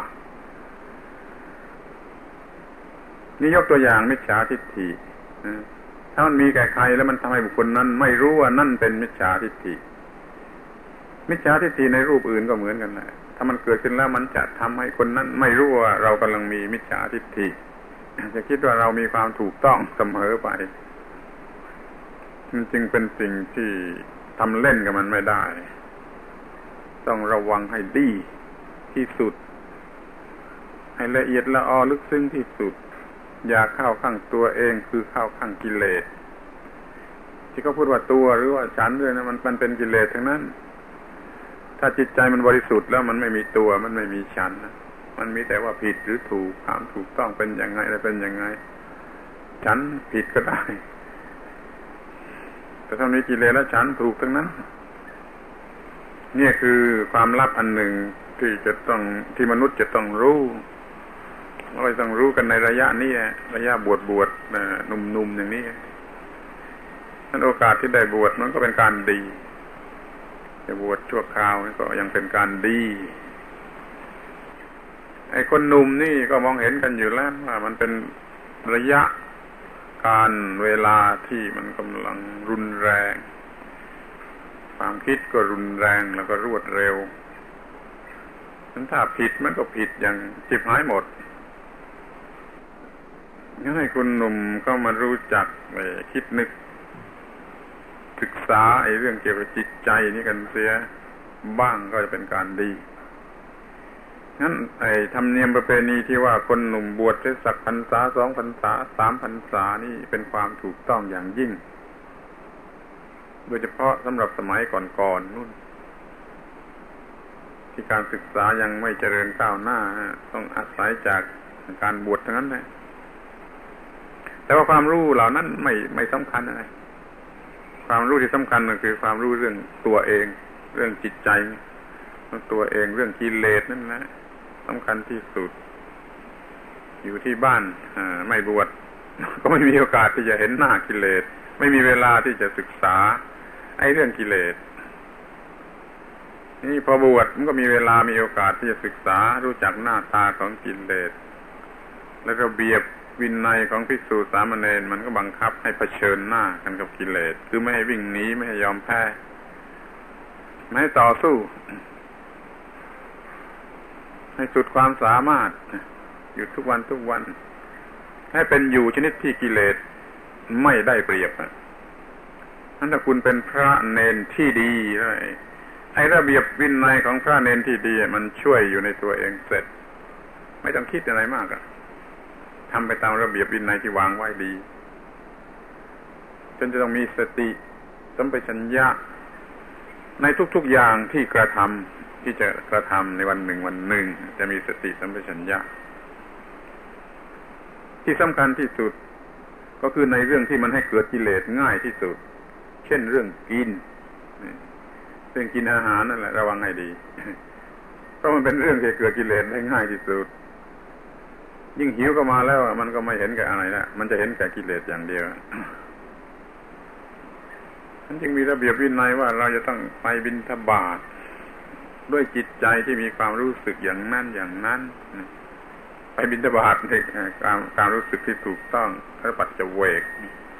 นี่ยกตัวอย่างมิจฉาทิฏฐิถ้ามันมีแก่ใครแล้วมันทำให้บุคคลนั้นไม่รู้ว่านั่นเป็นมิจฉาทิฏฐิมิจฉาทิฏฐิในรูปอื่นก็เหมือนกันแหละถ้ามันเกิดขึ้นแล้วมันจะทำให้คนนั้นไม่รู้ว่าเรากำลังมีมิจฉาทิฏฐิจะคิดว่าเรามีความถูกต้องเสมอไปมันจึงเป็นสิ่งที่ทำเล่นกับมันไม่ได้ต้องระวังให้ดีที่สุดให้ละเอียดละออลึกซึ้งที่สุดอย่าเข้าข้างตัวเองคือเข้าข้างกิเลสที่เขาพูดว่าตัวหรือว่าฉันด้วยนะมันมันเป็นกิเลสทั้งนั้นถ้าจิตใจมันบริสุทธิ์แล้วมันไม่มีตัวมันไม่มีฉันนะมันมีแต่ว่าผิดหรือถูกความถูกต้องเป็นยังไงอะไรเป็นยังไงฉันผิดก็ได้แต่ถ้ามีกิเลสแล้วฉันถูกทั้งนั้นนี่คือความลับอันหนึ่งที่จะต้องที่มนุษย์จะต้องรู้เราต้องรู้กันในระยะนี้ระยะบวชบวชหนุ่มๆอย่างนี้นั้นโอกาสที่ได้บวชมันก็เป็นการดีจะบวชชั่วคราวก็ยังเป็นการดีไอ้คนหนุ่มนี่ก็มองเห็นกันอยู่แล้วว่ามันเป็นระยะการเวลาที่มันกำลังรุนแรงความคิดก็รุนแรงแล้วก็รวดเร็วนั้นถ้าผิดมันก็ผิดอย่างจิบหายหมดงั้นให้คุณหนุ่มก็มารู้จักไปคิดนึกศึกษาไอ้เรื่องเกี่ยวกับจิตใจนี่กันเสียบ้างก็จะเป็นการดีงั้นไอ้ธรรมเนียมประเพณีที่ว่าคนหนุ่มบวชได้สักพรรษาสองพรรษาสามพรรษานี่เป็นความถูกต้องอย่างยิ่งโดยเฉพาะสำหรับสมัยก่อนๆนู่นที่การศึกษายังไม่เจริญก้าวหน้าต้องอาศัยจากการบวชทั้งนั้นเลยแต่ว่าความรู้เหล่านั้นไม่ไม่สำคัญอะไรความรู้ที่สำคัญก็คือความรู้เรื่องตัวเองเรื่องจิตใจตัวเองเรื่องกิเลสนั่นแหละสำคัญที่สุดอยู่ที่บ้านไม่บวชก็ไม่มีโอกาสที่จะเห็นหน้ากิเลสไม่มีเวลาที่จะศึกษาไอ้เรื่องกิเลสนี่พอบวชมันก็มีเวลามีโอกาสที่จะศึกษารู้จักหน้าตาของกิเลสแล้วระเบียบวินัยของภิกษุสามเณรมันก็บังคับให้เผชิญหน้ากันกับกิเลสคือไม่ให้วิ่งหนีไม่ให้ยอมแพ้ไม่ให้ต่อสู้ให้สุดความสามารถอยู่ทุกวันทุกวันให้เป็นอยู่ชนิดที่กิเลสไม่ได้เปรียบนั้นถ้าคุณเป็นพระเนนที่ดีไอ้ระเบียบวินัยของพระเนนที่ดีมันช่วยอยู่ในตัวเองเสร็จไม่ต้องคิดอะไรมากอะทำไปตามระเบียบวินัยที่วางไว้ดีจนจะต้องมีสติสัมปชัญญะในทุกๆอย่างที่กระทำที่จะกระทำในวันหนึ่งวันหนึ่งจะมีสติสัมปชัญญะที่สำคัญที่สุดก็คือในเรื่องที่มันให้เกิดกิเลสง่ายที่สุดเช่นเรื่องกินเรื่องกินอาหารนั่นแหละระวังให้ดีเพราะมันเป็นเรื่องที่เกิดกิเลสได้ง่ายที่สุดยิ่งหิวก็มาแล้วมันก็ไม่เห็นแก่อะไรแล้วมันจะเห็นแก่กิเลสอย่างเดียวมันจึงมีระเบียบวินัยว่าเราจะต้องไปบิณฑบาตด้วยจิตใจที่มีความรู้สึกอย่างนั้นอย่างนั้นไปบิณฑบาตในการการรู้สึกที่ถูกต้องพระปัจเจเวก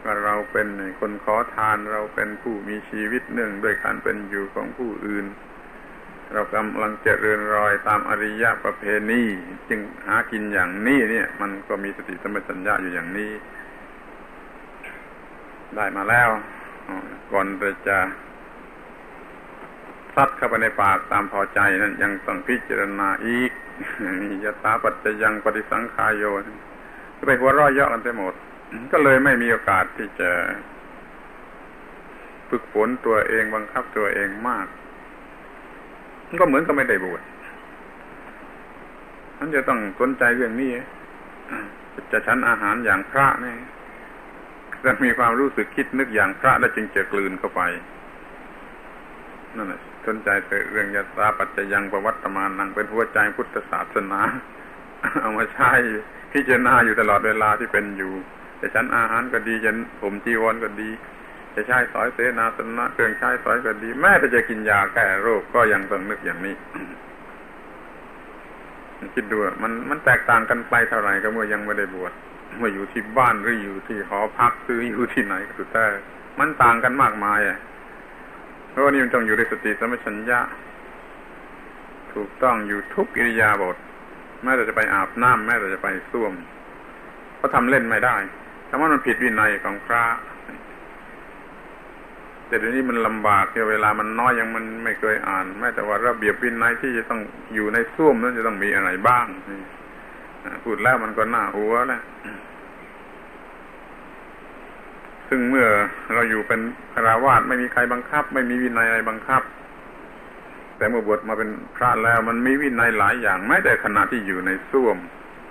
ว่าเราเป็นคนขอทานเราเป็นผู้มีชีวิตเนื่องด้วยการเป็นอยู่ของผู้อื่นเรากำลังเจริญรอยตามอริยประเพณีจึงหากินอย่างนี้เนี่ยมันก็มีสติสัมปชัญญะอยู่อย่างนี้ได้มาแล้วก่อนจะซัดเข้าไปในปากตามพอใจนั้นยังต้องพิจารณาอีกมียตาปัจจยังปฏิสังขายโยก็ไปหัวเราะเยาะกันไปหมดก็เลยไม่มีโอกาสที่จะฝึกฝนตัวเองบังคับตัวเองมากมันก็เหมือนกับไม่ได้บวชฉันจะต้องสนใจเรื่องนี้จะฉันอาหารอย่างพระนี่จะมีความรู้สึกคิดนึกอย่างพระแล้วจึงจะกลืนเข้าไปนั่นแหละสนใจเรื่องยตาปัจจยังปวัตตมานังเป็นหัวใจพุทธศาสนาเอามาใช้พิจารณาอยู่ตลอดเวลาที่เป็นอยู่จะฉันอาหารก็ดีจะผมจีวรก็ดีจะใช้สอยเสนาสนะเครื่องใช้สอยก็ดีแม้แต่จะกินยาแก้โรคก็ยังต้องนึกอย่างนี้คิดดูมันมันแตกต่างกันไปเท่าไหร่ก็เมื่อยังไม่ได้บวชเมื่ออยู่ที่บ้านหรืออยู่ที่หอพักหรืออยู่ที่ไหนก็สุดแต่มันต่างกันมากมายอ่ะเพราะว่านี่มันต้องอยู่ในสติสัมปชัญญะถูกต้องอยู่ทุกอิริยาบถแม้แต่จะไปอาบน้ำแม้แต่จะไปส้วมก็ทำเล่นไม่ได้แต่ว่ามันผิดวินัยของพระแต่เดี๋ยวนี้มันลำบากเวลามันน้อยยังมันไม่เคยอ่านแม้แต่ว่าระเบียบวินัยที่จะต้องอยู่ในส้วมนั้นจะต้องมีอะไรบ้างพูดแล้วมันก็น่าหัวแล้วซึ่งเมื่อเราอยู่เป็นฆราวาสไม่มีใครบังคับไม่มีวินัยอะไรบังคับแต่เมื่อบวชมาเป็นพระแล้วมันมีวินัยหลายอย่างแม้แต่ขณะที่อยู่ในส้วม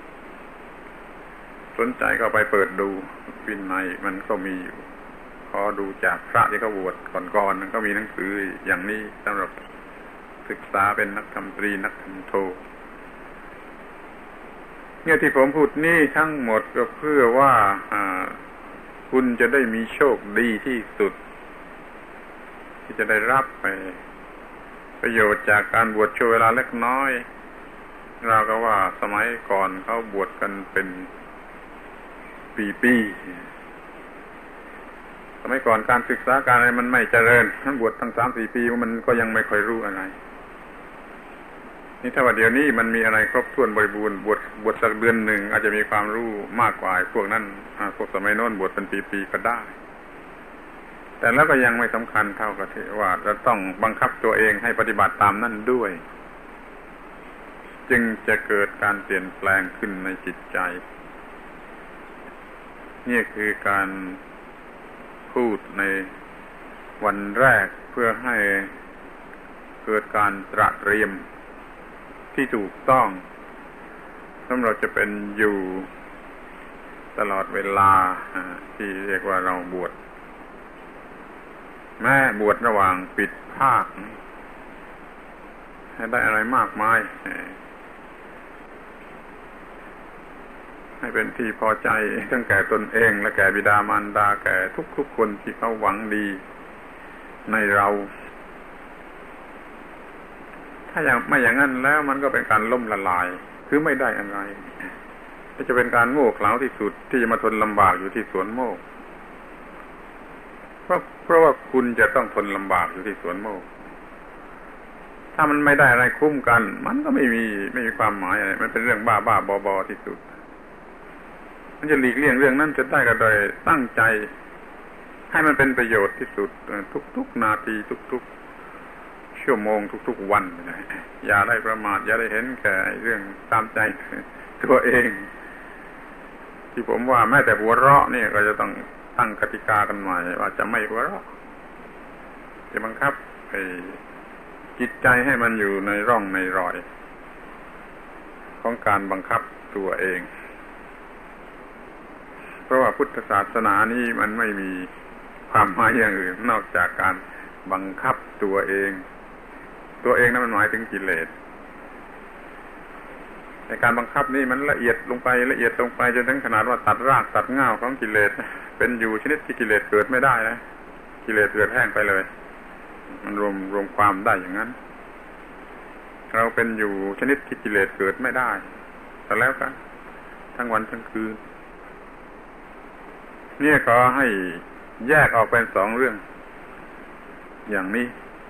สนใจก็ไปเปิดดูวินัยมันก็มีอยู่พอดูจากพระที่เขาบวชก่อนๆมันก็มีหนังสืออย่างนี้สำหรับศึกษาเป็นนักธรรมตรีนักธรรมโทเนี่ยที่ผมพูดนี่ทั้งหมดก็เพื่อว่าคุณจะได้มีโชคดีที่สุดที่จะได้รับไปประโยชน์จากการบวชช่วงเวลาเล็กน้อยเราก็ว่าสมัยก่อนเขาบวชกันเป็นปีๆสมัยก่อนการศึกษาการอะไรมันไม่เจริญท่านบวชตั้ง สามสี่ ปีมันก็ยังไม่ค่อยรู้อะไรนี่ถ้าว่าเดี๋ยวนี้มันมีอะไรครบถ้วนบริบูรณ์บวชบวชสักเดือนหนึ่งอาจจะมีความรู้มากกว่าพวกนั้นพวกสมัยโน้นบวชเป็นปีๆก็ได้แต่แล้วก็ยังไม่สำคัญเท่ากับที่ว่าจะต้องบังคับตัวเองให้ปฏิบัติตามนั่นด้วยจึงจะเกิดการเปลี่ยนแปลงขึ้นในจิตใจนี่คือการพูดในวันแรกเพื่อให้เกิดการตระเตรียมที่ถูกต้องสำหรับจะเป็นอยู่ตลอดเวลาที่เรียกว่าเราบวชแม้บวชระหว่างปิดภาคให้ได้อะไรมากมายให้เป็นที่พอใจทั้งแก่ตนเองและแก่บิดามารดาแก่ทุกๆคนที่เขาหวังดีในเราถ้าอย่างไม่อย่างนั้นแล้วมันก็เป็นการล่มละลายคือไม่ได้อะไรจะเป็นการโง่เขลาที่สุดที่จะมาทนลำบากอยู่ที่สวนโมกเพราะเพราะว่าคุณจะต้องทนลำบากอยู่ที่สวนโมกถ้ามันไม่ได้อะไรคุ้มกันมันก็ไม่มีไม่มีความหมายอะไรมันเป็นเรื่องบ้าบ้าบอบอที่สุดมันจะหลีกเลี่ยงเรื่องนั้นจะได้ก็โดยตั้งใจให้มันเป็นประโยชน์ที่สุดทุกๆนาทีทุกๆชั่วโมงทุกๆวันอย่าได้ประมาทอย่าได้เห็นแก่เรื่องตามใจตัวเองที่ผมว่าแม้แต่หัวเราะนี่ก็จะต้องตั้งกติกากันใหม่ว่าจะไม่หัวเราะจะบังคับให้จิตใจให้มันอยู่ในร่องในรอยของการบังคับตัวเองเพราะว่าพุทธศาสนานี้มันไม่มีความหมายอย่างอื่นนอกจากการบังคับตัวเองตัวเองนั้นมันหมายถึงกิเลสในการบังคับนี่มันละเอียดลงไปละเอียดลงไปจนถึงขนาดว่าตัดรากตัดง่าวของกิเลสเป็นอยู่ชนิดที่กิเลสเกิดไม่ได้นะกิเลสเกิดแห้งไปเลยมันรวมรวมความได้อย่างนั้นเราเป็นอยู่ชนิดที่กิเลสเกิดไม่ได้แต่แล้วกันทั้งวันทั้งคืนนี่ขอให้แยกออกเป็นสองเรื่องอย่างนี้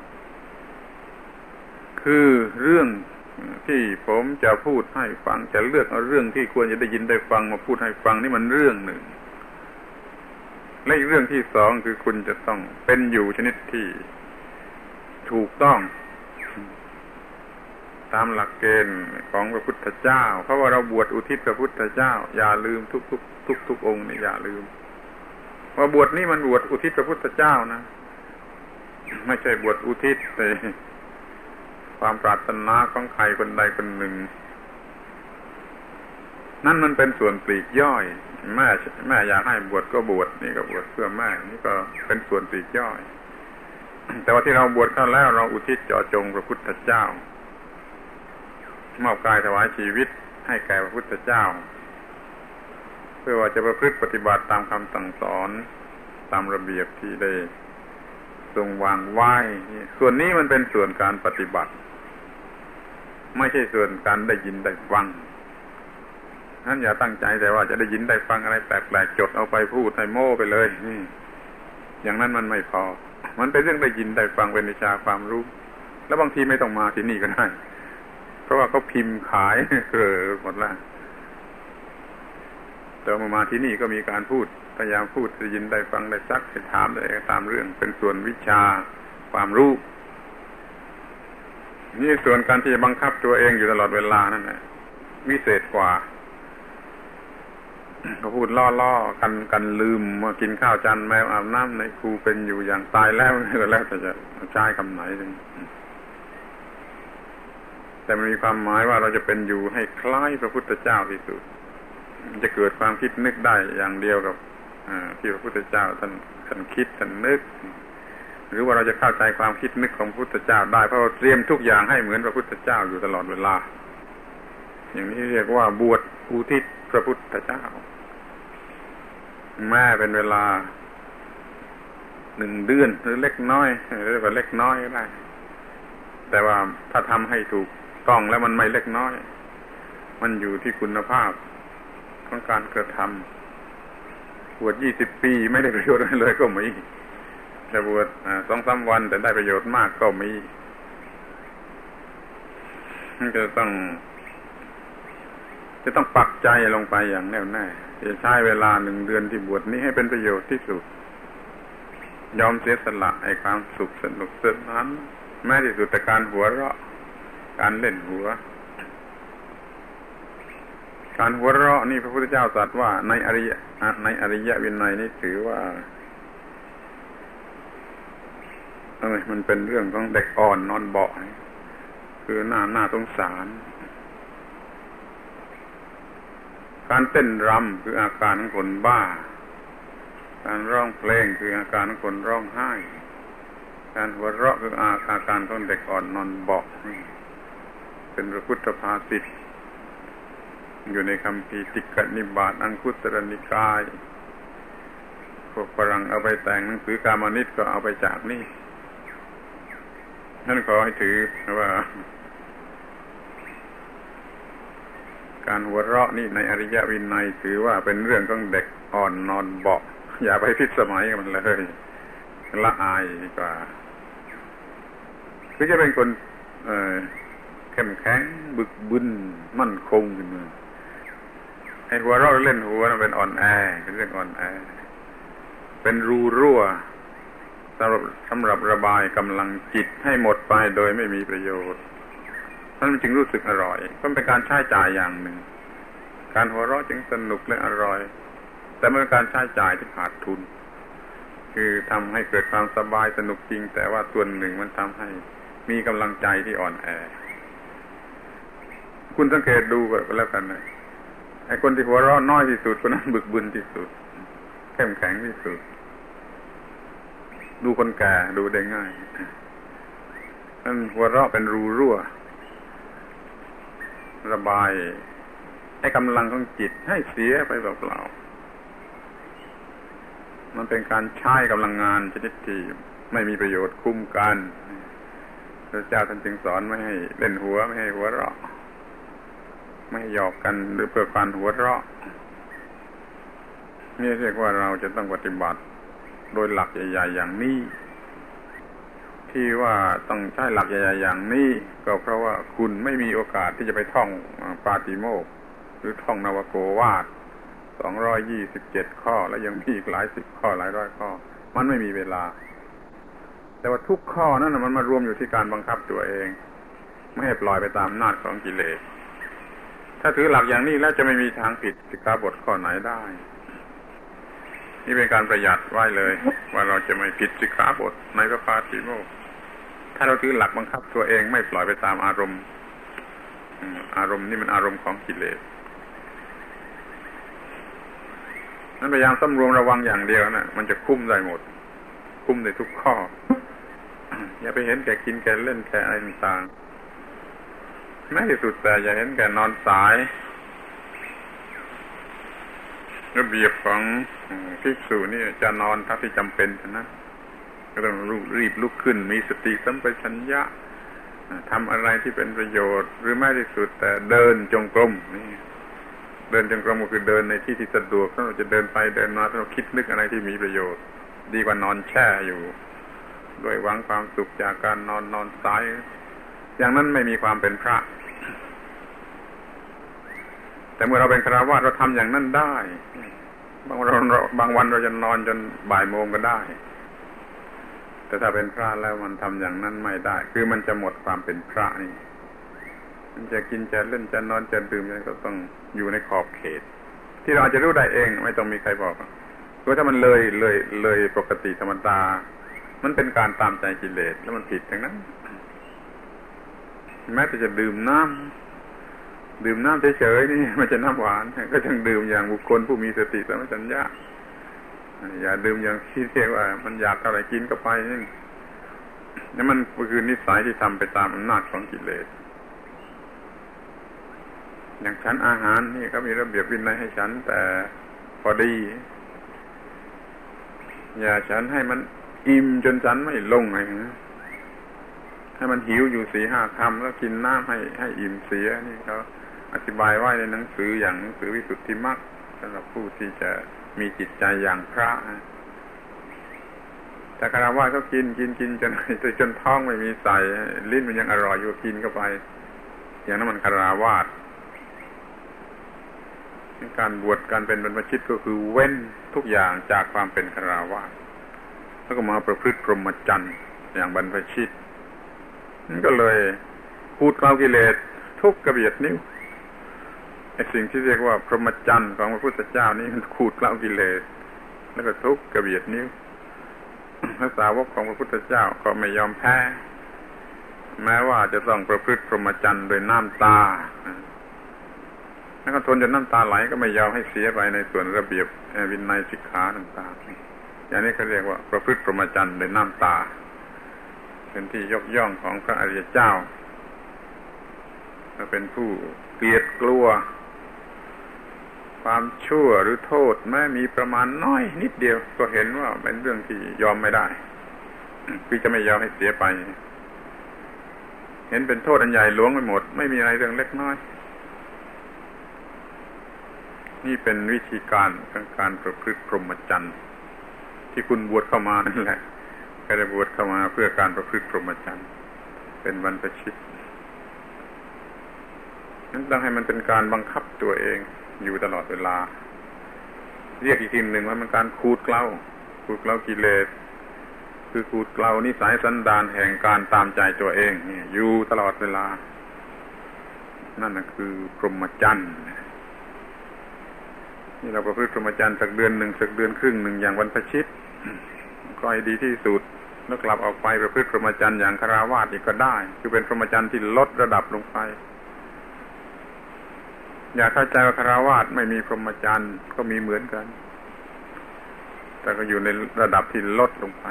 คือเรื่องที่ผมจะพูดให้ฟังจะเลือกเอาเรื่องที่ควรจะได้ยินได้ฟังมาพูดให้ฟังนี่มันเรื่องหนึ่งและอีกเรื่องที่สองคือคุณจะต้องเป็นอยู่ชนิดที่ถูกต้องตามหลักเกณฑ์ของพระพุทธเจ้าเพราะว่าเราบวชอุทิศพระพุทธเจ้าอย่าลืมทุกทุกทุกทุกองค์นี่อย่าลืมว่าบวชนี่มันบวชอุทิศพระพุทธเจ้านะไม่ใช่บวชอุทิศในความปรารถนาของใครคนใดคนหนึ่งนั่นมันเป็นส่วนปลีกย่อยแม่แม่อยากให้บวชก็บวชนี่ก็บวชเพื่อแม่นี่ก็เป็นส่วนปลีกย่อยแต่ว่าที่เราบวชเข้าแล้วเราอุทิศเจาะจงพระพุทธเจ้ามอบกายถวายชีวิตให้แก่พระพุทธเจ้าเพื่อว่าจะประพฤติปฏิบัติตามคำสั่งสอนตามระเบียบที่ได้ทรงวางไว้ส่วนนี้มันเป็นส่วนการปฏิบัติไม่ใช่ส่วนการได้ยินได้ฟังนั้นอย่าตั้งใจแต่ว่าจะได้ยินได้ฟังอะไรแปลกๆจดเอาไปพูดให้โม้ไปเลยนี่อย่างนั้นมันไม่พอมันเป็นเรื่องได้ยินได้ฟังเป็นวิชาความรู้แล้วบางทีไม่ต้องมาที่นี่ก็ได้เพราะว่าเขาพิมพ์ขายเกลือหมดแล้วแต่มามาที่นี่ก็มีการพูดพยายามพูดได้ยินได้ฟังได้ซักได้ถามได้ตามเรื่องเป็นส่วนวิชาความรู้นี่ส่วนการที่จะบังคับตัวเองอยู่ตลอดเวลานั่นแหละวิเศษกว่าเขาพูดล่อๆกันกันลืมมากินข้าวจานแมวอาบน้ำในครูเป็นอยู่อย่างตายแล้วก็แล้วแต่จะใช้คำไหนแต่มันมีความหมายว่าเราจะเป็นอยู่ให้คล้ายพระพุทธเจ้าที่สุดจะเกิดความคิดนึกได้อย่างเดียวกับที่พระพุทธเจ้าท่านท่านคิดท่านนึกหรือว่าเราจะเข้าใจความคิดนึกของพระพุทธเจ้าได้เพราะเราเตรียมทุกอย่างให้เหมือนพระพุทธเจ้าอยู่ตลอดเวลาอย่างนี้เรียกว่าบวชอุทิศพระพุทธเจ้าแม้เป็นเวลาหนึ่งเดือนหรือเล็กน้อยเรียกว่าเล็กน้อยก็ได้แต่ว่าถ้าทำให้ถูกต้องแล้วมันไม่เล็กน้อยมันอยู่ที่คุณภาพของการกระทำบวชยี่สิบปีไม่ได้ประโยชน์อะไรเลยก็มีแต่บวชสองสามวันแต่ได้ประโยชน์มากก็มีจะต้องจะต้องปักใจลงไปอย่างแน่วแน่จะใช้เวลาหนึ่งเดือนที่บวชนี้ให้เป็นประโยชน์ที่สุดยอมเสียสละไอ้ความสุขสนุกสนานแม้ที่สุดแต่การหัวเราะการเล่นหัวการหัวเราะนี่พระพุทธเจ้าตรัสว่าในอริยในอริยวินัยนี่ถือว่าเออมันเป็นเรื่องของเด็กอ่อนนอนเบาะคือหน้าหน้าสงสารการเต้นรำคืออาการของคนบ้าการร้องเพลงคืออาการของคนร้องไห้การหัวเราะคืออาการของเด็กอ่อนนอนเบาะเป็นพระพุทธภาษิตอยู่ในคัมภีร์ติกนิบาตอังคุตรนิกายพวกฝรั่งเอาไปแต่งหนังสือกามนิตก็เอาไปจากนี่ท่านขอให้ถือว่าการหัวเราะนี่ในอริยวินัยถือว่าเป็นเรื่องของเด็กอ่อนนอนเบาะอย่าไปพิสมัยมันเลยละอายดีกว่าคือจะเป็นคนเอ่อเข้มแข็งบึกบึนมั่นคงขึ้นมาไอ้หัวเราะเล่นหัวมันเป็นอ่อนแอเป็นเรื่องอ่อนแอเป็นรูรั่วสำหรับสำหรับระบายกำลังจิตให้หมดไปโดยไม่มีประโยชน์นั่นจึงรู้สึกอร่อยก็เป็นการใช้จ่ายอย่างหนึ่งการหัวเราะจึงสนุกและอร่อยแต่มันเป็นการใช้จ่ายที่ขาดทุนคือทำให้เกิดความสบายสนุกจริงแต่ว่าส่วนหนึ่งมันทำให้มีกำลังใจที่อ่อนแอคุณสังเกตดูก็แล้วกันนะไอ้คนที่หัวเราะน้อยที่สุดคนนั้นบึกบึนที่สุดเข้มแข็งที่สุดดูคนแก่ดูได้ง่ายนั่นหัวเราะเป็นรูรั่วระบายให้กำลังของจิตให้เสียไปเปล่าๆมันเป็นการใช้กำลังงานชนิดที่ไม่มีประโยชน์คุ้มกันพระเจ้าท่านจึงสอนไม่ให้เล่นหัวไม่ให้หัวเราะไม่หยอกกันหรือเพื่อการหัวเราะนี่เรียกว่าเราจะต้องปฏิบัติโดยหลักใหญ่ๆอย่างนี้ที่ว่าต้องใช้หลักใหญ่ๆอย่างนี้ก็เพราะว่าคุณไม่มีโอกาสที่จะไปท่องปาติโมกข์หรือท่องนวโกวาทสองร้อยยี่สิบเจ็ดข้อแล้วยังมีอีกหลายสิบข้อหลายร้อยข้อมันไม่มีเวลาแต่ว่าทุกข้อนั้นมันมารวมอยู่ที่การบังคับตัวเองไม่ให้ปล่อยไปตามอำนาจของกิเลสถ้าถือหลักอย่างนี้แล้วจะไม่มีทางผิดสิกขาบทข้อไหนได้นี่เป็นการประหยัดไว้เลยว่าเราจะไม่ผิดสิกขาบทในพระปาติโมกข์ถ้าเราถือหลักบังคับตัวเองไม่ปล่อยไปตามอารมณ์อารมณ์นี่มันอารมณ์ของกิเลสนั้นพยายามสำรวมระวังอย่างเดียวนะมันจะคุ้มได้หมดคุ้มได้ทุกข้อ อย่าไปเห็นแก่กินแก่เล่นแก่อะไรต่างๆแม้ที่สุดแต่อย่าเห็นแก่นอนสายระเบียบของภิกษุนี่จะนอนเท่าที่จำเป็นเท่านั้นก็ต้องรีบลุกขึ้นมีสติสัมปชัญญะทำอะไรที่เป็นประโยชน์หรือไม่ที่สุดแต่เดินจงกรมนี่เดินจงกรมก็คือเดินในที่ที่สะดวกถ้าเราจะเดินไปเดินมาถ้าเราคิดนึกอะไรที่มีประโยชน์ดีกว่านอนแช่อยู่โดยหวังความสุขจากการนอนนอนสายอย่างนั้นไม่มีความเป็นพระแต่เมื่อเราเป็นฆราวาสเราทำอย่างนั้นได้บางวันเราบางวันเราจะนอนจนบ่ายโมงก็ได้แต่ถ้าเป็นพระแล้วมันทำอย่างนั้นไม่ได้คือมันจะหมดความเป็นพระนี่มันจะกินจะเล่นจะนอนจะดื่มอะไรก็ต้องอยู่ในขอบเขตที่เราจะรู้ได้เองไม่ต้องมีใครบอกเพราะถ้ามันเลยเลยเลยปกติธรรมดามันเป็นการตามใจกิเลสแล้วมันผิดทั้งนั้นแม้แต่จะดื่มน้ำดื่มน้ำเฉยๆนี่มันจะน้ำหวานก็ต้องดื่มอย่างบุคคลผู้มีสติสัมปชัญญะอย่าดื่มอย่างที่เรียกว่ามันอยากอะไรกินก็ไปนี่นั่นมันคือนิสัยที่ทำไปตามอำนาจของกิเลสอย่างฉันอาหารนี่เขามีระเบียบวินัยให้ฉันแต่พอดีอย่าฉันให้มันอิ่มจนฉันไม่ลงอะไรนะให้มันหิวอยู่สี่ห้าคำแล้วกินน้ำให้ให้อิ่มเสียนี่เขาอธิบายไว้ในหนังสืออย่างหนังสือวิสุทธิมรรคสำหรับผู้ที่จะมีจิตใจอย่างพระแต่ฆราวาสเขากินกินกินจนจนท้องไม่มีใส่ลิ้นมันยังอร่อยอยู่กินเข้าไปอย่างนั้นมันฆราวาสการบวชการเป็นบรรพชิตก็คือเว้นทุกอย่างจากความเป็นฆราวาสแล้วก็มาประพฤติพรหมจรรย์อย่างบรรพชิตนั่นก็เลยขูดเกลากิเลสทุกกระเบียดนิ้วไอ้สิ่งที่เรียกว่าพรหมจรรย์ของพระพุทธเจ้านี่มันขูดเกลากิเลสแล้วก็ทุกกระเบียดนิ้วพระสาวกของพระพุทธเจ้าก็ไม่ยอมแพ้แม้ว่าจะต้องประพฤติพรหมจรรย์โดยน้ำตาแล้วก็ทนจนน้ำตาไหลก็ไม่ยอมให้เสียไปในส่วนระเบียบวินัยสิกขาต่างๆอย่างนี้เขาเรียกว่าประพฤติพรหมจรรย์โดยน้ำตาเป็นที่ยกย่องของพระอริยเจ้าเป็นผู้เกลียดกลัวความชั่วหรือโทษแม้มีประมาณน้อยนิดเดียวก็เห็นว่าเป็นเรื่องที่ยอมไม่ได้คือจะไม่ยอมให้เสียไปเห็นเป็นโทษอันใหญ่หลวงไปหมดไม่มีอะไรเรื่องเล็กน้อยนี่เป็นวิธีการของการประพฤติพรหมจรรย์ที่คุณบวชเข้ามานั่นแหละก็ได้บวชเข้ามาเพื่อการประพฤติพรหมจรรย์เป็นบรรพชิตนั้นต้องให้มันเป็นการบังคับตัวเองอยู่ตลอดเวลาเรียกอีกทีหนึ่งว่ามันการขูดเกลาขูดเกลากิเลสคือขูดเกลานิสัยสันดานแห่งการตามใจตัวเองนี่อยู่ตลอดเวลานั่นน่ะคือพรหมจรรย์นี่เราประพฤติพรหมจรรย์สักเดือนหนึ่งสักเดือนครึ่งหนึ่งอย่างบรรพชิตก็ให้ดีที่สุดแล้วกลับออกไปประพฤติพรหมจรรย์อย่างฆราวาสอีกก็ได้คือเป็นพรหมจรรย์ที่ลดระดับลงไปอย่าเข้าใจว่าฆราวาสไม่มีพรหมจรรย์ก็มีเหมือนกันแต่ก็อยู่ในระดับที่ลดลงไป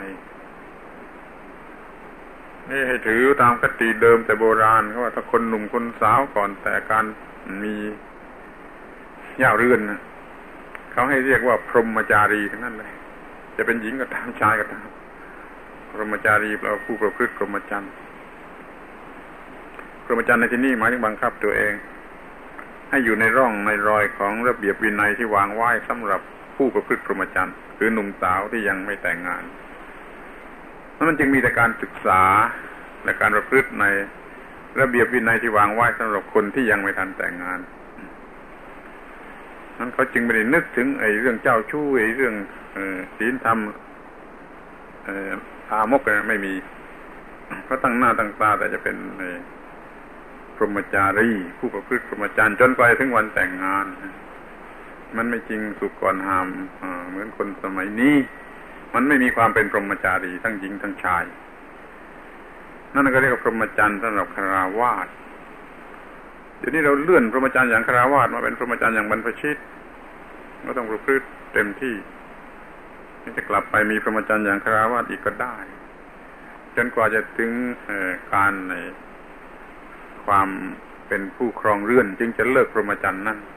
นี่ให้ถือตามคติเดิมแต่โบราณเขาว่าถ้าคนหนุ่มคนสาวก่อนแต่การมีย่าเรือนนะเขาให้เรียกว่าพรหมจารีทั้งนั้นเลยจะเป็นหญิงก็ตามชายก็ตามพรหมจารีแปลว่าผู้ประพฤติพรหมจรรย์พรหมจรรย์ในที่นี้หมายถึงบังคับตัวเองให้อยู่ในร่องในรอยของระเบียบวินัยที่วางไว้สำหรับผู้ประพฤติพรหมจรรย์คือหนุ่มสาวที่ยังไม่แต่งงานมันจึงมีแต่การศึกษาและการประพฤติในระเบียบวินัยที่วางไว้สำหรับคนที่ยังไม่ทันแต่งงานนั้นเขาจึงไม่ได้นึกถึงไอ้เรื่องเจ้าชู้ไอ้เรื่องศีลธรรมอามกอะไรไม่มีเขาตั้งหน้าตั้งตาแต่จะเป็นพรหมจารีผู้ประพฤติพรหมจรรย์จนกว่าถึงวันแต่งงานมันไม่จริงสุกก่อนหามเหมือนคนสมัยนี้มันไม่มีความเป็นพรหมจารีทั้งหญิงทั้งชายนั่นก็เรียกว่าพรหมจรรย์สำหรับฆราวาสเดี๋ยวนี้เราเลื่อนพรหมจรรย์อย่างฆราวาสมาเป็นพรหมจรรย์อย่างบรรพชิตก็ต้องประพฤติเต็มที่จะกลับไปมีพรหมจรรย์อย่างฆราวาสอีกก็ได้จนกว่าจะถึงการในความเป็นผู้ครองเรือนจึงจะเลิกพรหมจรรย์นั่น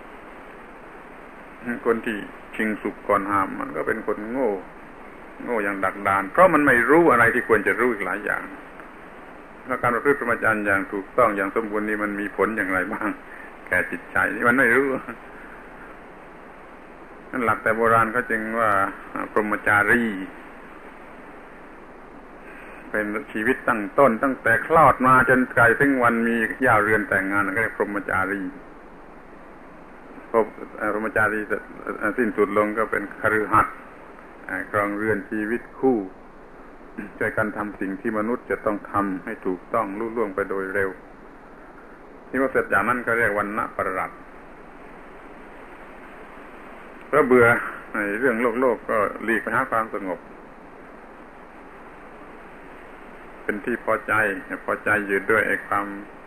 คนที่ชิงสุกก่อนหามมันก็เป็นคนโง่โง่อย่างดักดานเพราะมันไม่รู้อะไรที่ควรจะรู้อีกหลายอย่างแล้วการประพฤติพรหมจรรย์อย่างถูกต้องอย่างสมบูรณ์นี้มันมีผลอย่างไรบ้างแก่จิตใจนี่มันไม่รู้นั่นหลักแต่โบราณเขาจึงว่าพรหมจารีเป็นชีวิตตั้งต้นตั้งแต่คลอดมาจนไกลถึงวันมีย่าเรือนแต่งงานก็เรียกพรหมจารีพบพรหมจารีสิ้นสุดลงก็เป็นคฤหัสถ์ครองเรือนชีวิตคู่ช่วยกันทำสิ่งที่มนุษย์จะต้องทำให้ถูกต้องลุล่วงไปโดยเร็วที่ว่าเสร็จจากนั้นก็เรียกวันณประหลัดเพราะเบื่อในเรื่องโลกโลกก็หลีกไปหาความสงบเป็นที่พอใจพอใจอยู่ด้วยไอ้ความ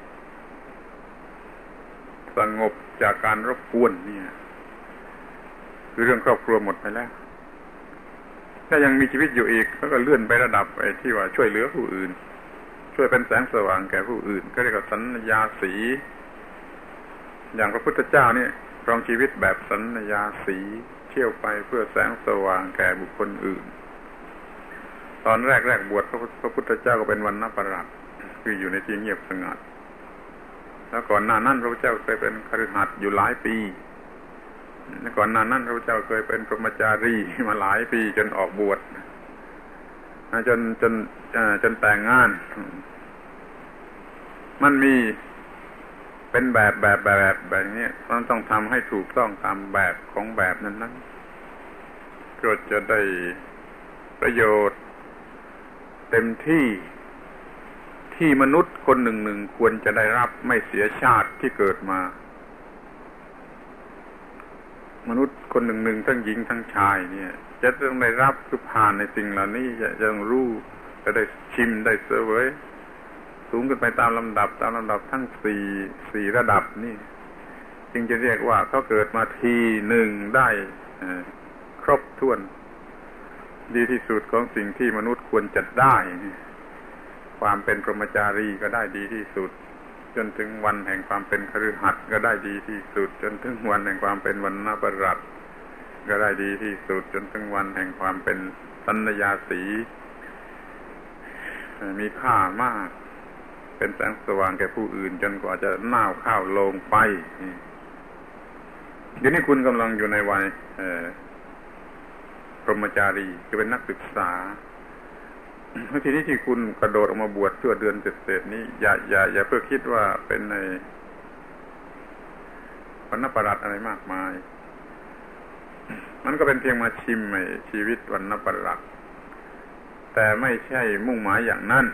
สงบจากการรบกวนเนี่ยคือเรื่องครอบครัวหมดไปแล้วถ้ายังมีชีวิตอยู่อีกเขาก็เลื่อนไประดับไอ้ที่ว่าช่วยเหลือผู้อื่นช่วยเป็นแสงสว่างแก่ผู้อื่นก็เรียกว่าสัญญาสีอย่างพระพุทธเจ้านี่ครองชีวิตแบบสัญญาสีเที่ยวไปเพื่อแสงสว่างแก่บุคคลอื่นตอนแรกแรกบวชพระพุทธเจ้าก็เป็นวันณประหลัดคืออยู่ในที่เงียบสงัดแล้วก่อนหน้านั้นพระพุทธเจ้าเคยเป็นคฤหัสถ์อยู่หลายปีแล้วก่อนหน้านั้นพระพุทธเจ้าเคยเป็นพรหมจารีมาหลายปีจนออกบวชจนจนจนแต่งงานมันมีเป็นแบบแบบแบบแบบนี้มันต้องทำให้ถูกต้องตามแบบของแบบนั้นนั้นก็จะได้ประโยชน์เต็มที่ที่มนุษย์คนหนึ่งหนึ่งควรจะได้รับไม่เสียชาติที่เกิดมามนุษย์คนหนึ่งหนึ่งทั้งหญิงทั้งชายเนี่ยจะต้องได้รับคือผ่านในสิ่งเหล่านี้จะจะต้องรู้จะได้ชิมได้เสวยสูงขึ้นไปตามลำดับตามลำดับทั้งสี่สี่ระดับนี่จึงจะเรียกว่าเขาเกิดมาทีหนึ่งได้ครบถ้วนดีที่สุดของสิ่งที่มนุษย์ควรจะได้ความเป็นพรหมจารีก็ได้ดีที่สุดจนถึงวันแห่งความเป็นคฤหัสถ์ก็ได้ดีที่สุดจนถึงวันแห่งความเป็นวันณประหลัดก็ได้ดีที่สุดจนถึงวันแห่งความเป็นสัญญาสีมีค่ามากเป็นแสงสว่างแก่ผู้อื่นจนกว่าจะน่าวข้าวลงไปเดี๋ยวนี้คุณกำลังอยู่ในวัยพรหมจารีคือเป็นนักศึกษาทีนี้ที่คุณกระโดดออกมาบวชชั่วเดือนเศษๆนี้อย่าอย่าอย่าเพื่อคิดว่าเป็นในวันณประหลัดอะไรมากมายมันก็เป็นเพียงมาชิมในชีวิตวันณประหลัดแต่ไม่ใช่มุ่งหมายอย่างนั้น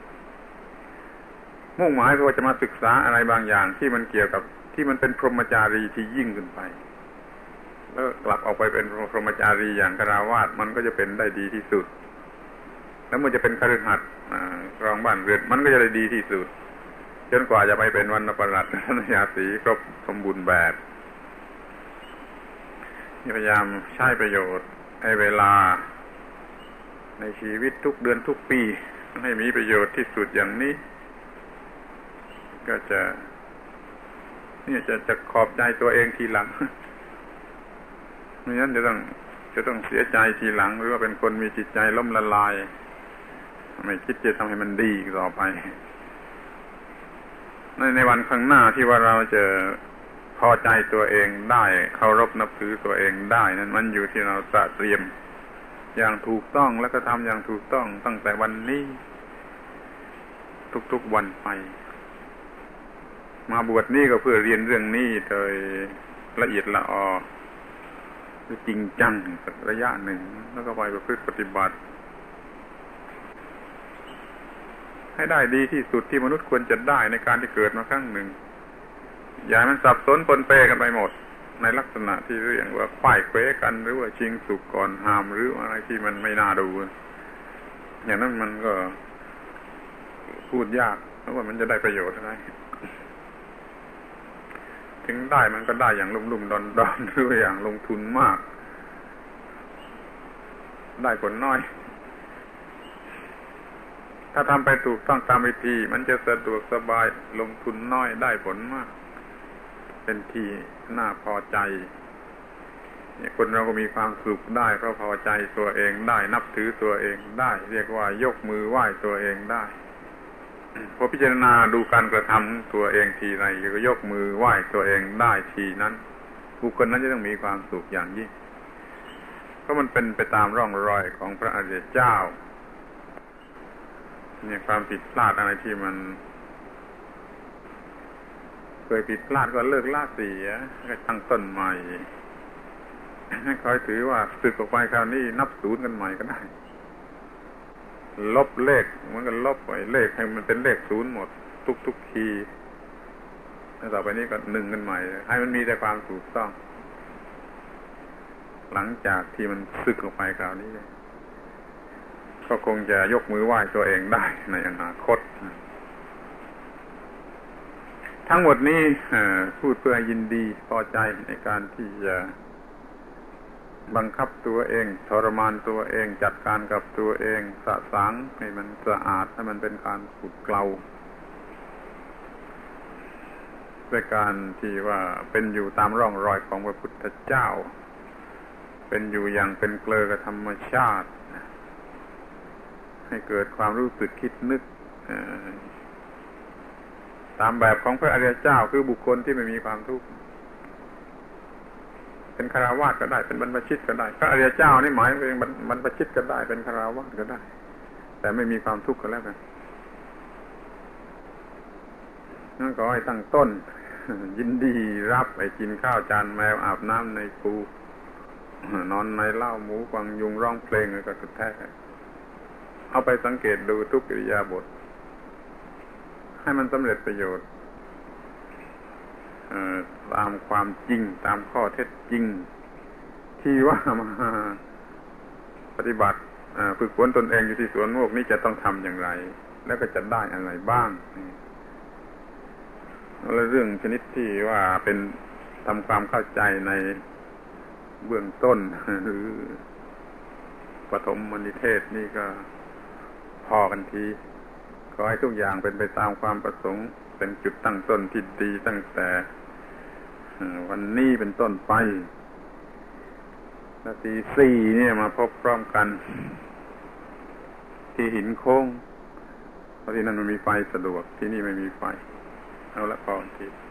มุ่งหมายว่าจะมาศึกษาอะไรบางอย่างที่มันเกี่ยวกับที่มันเป็นพรหมจารีที่ยิ่งขึ้นไปแล้วกลับออกไปเป็นพรหมจารีอย่างฆราวาสมันก็จะเป็นได้ดีที่สุดแล้วมันจะเป็นคฤหัสถ์ครองบ้านเรือนมันก็จะได้ดีที่สุดจนกว่าจะไปเป็นวันณประหลัดสัญญาสีครบสมบูรณ์แบบพยายามใช้ประโยชน์ให้เวลาในชีวิตทุกเดือนทุกปีให้มีประโยชน์ที่สุดอย่างนี้ก็จะนี่จะจะขอบใจตัวเองทีหลังไม่งั้นจะต้องจะต้องเสียใจทีหลังหรือว่าเป็นคนมีจิตใจล่มละลายไม่คิดจะทำให้มันดีต่อไปในในวันข้างหน้าที่ว่าเราจะพพอใจตัวเองได้เคารพนับถือตัวเองได้นั้นมันอยู่ที่เราตระเตรียมอย่างถูกต้องแล้วก็ทำอย่างถูกต้องตั้งแต่วันนี้ทุกๆวันไปมาบวชนี่ก็เพื่อเรียนเรื่องนี้โดยละเอียดละออจริงจังสักระยะหนึ่งแล้วก็ไปประพฤติปฏิบัติให้ได้ดีที่สุดที่มนุษย์ควรจะได้ในการที่เกิดมาครั้งหนึ่งอย่ามันสับสนปนเปกันไปหมดในลักษณะที่เรียกว่าควายเควกันหรือว่าชิงสุกก่อนหามหรืออะไรที่มันไม่น่าดูอย่างนั้นมันก็พูดยากเพราะว่ามันจะได้ประโยชน์อะไรถึงได้มันก็ได้อย่างลุ่มๆดอนๆหรืออย่างลงทุนมากได้ผลน้อยถ้าทำไปถูกต้องตามวิธีมันจะสะดวกสบายลงทุนน้อยได้ผลมากเป็นที่น่าพอใจเนี่ยคนเราก็มีความสุขได้เพราะพอใจตัวเองได้นับถือตัวเองได้เรียกว่ายกมือไหว้ตัวเองได้พอพิจารณาดูการกระทำตัวเองทีไรก็ยกมือไหว้ตัวเองได้ทีนั้นบุคคลนั้นจะต้องมีความสุขอย่างยิ่งเพราะมันเป็นไปตามร่องรอยของพระอริยเจ้าเนี่ยความผิดพลาดอะไรที่มันเคยผิดพลาดก็เลิกละเสียก็ตั้งต้นใหม่ให้คอยถือว่าสึกออกไปคราวนี้นับศูนย์กันใหม่ก็ได้ลบเลขมันก็ลบไปเลขให้มันเป็นเลขศูนย์หมดทุกๆทีแล้วต่อไปนี้ก็หนึ่งกันใหม่ให้มันมีแต่ความถูกต้องหลังจากที่มันสึกออกไปคราวนี้ก็คงจะยกมือไหว้ตัวเองได้ในอนาคตทั้งหมดนี้พูดเพื่อยินดีพอใจในการที่จะบังคับตัวเองทรมานตัวเองจัดการกับตัวเองสะสางให้มันสะอาดให้มันเป็นการขุดเกลาด้วยการที่ว่าเป็นอยู่ตามร่องรอยของพระพุทธเจ้าเป็นอยู่อย่างเป็นเกลือกับธรรมชาติให้เกิดความรู้สึกคิดนึกตามแบบของพระอริยเจ้าคือบุคคลที่ไม่มีความทุกข์เป็นคฤหัสถ์ก็ได้เป็นบรรพชิตก็ได้พระอริยเจ้านี่หมายถึงบรรพชิตก็ได้เป็นคฤหัสถ์ก็ได้แต่ไม่มีความทุกข์ก็แล้วกันนั่นก็ให้ตั้งต้นยินดีรับไอ้กินข้าวจานแมวอาบน้ำในปูนอนในเหล้าหมูฟังยุงร้องเพลงก็สุดแท้เอาไปสังเกตดูทุกอิริยาบถให้มันสำเร็จประโยชน์ตามความจริงตามข้อเท็จจริงที่ว่ามาปฏิบัติฝึกฝนตนเองอยู่ที่สวนโมกนี้จะต้องทำอย่างไรแล้วก็จะได้อะไรบ้างแล้วเรื่องชนิดที่ว่าเป็นทำความเข้าใจในเบื้องต้นหรือปฐมนิเทศนี่ก็พอกันทีขอให้ทุกอย่างเป็นไปตามความประสงค์เป็นจุดตั้งต้นที่ดีตั้งแต่วันนี้เป็นต้นไปนาทีสี่เนี่ยมาพบพร้อมกันที่หินโค้งเพราะที่นั่นมันมีไฟสะดวกที่นี่ไม่มีไฟเอาละพอที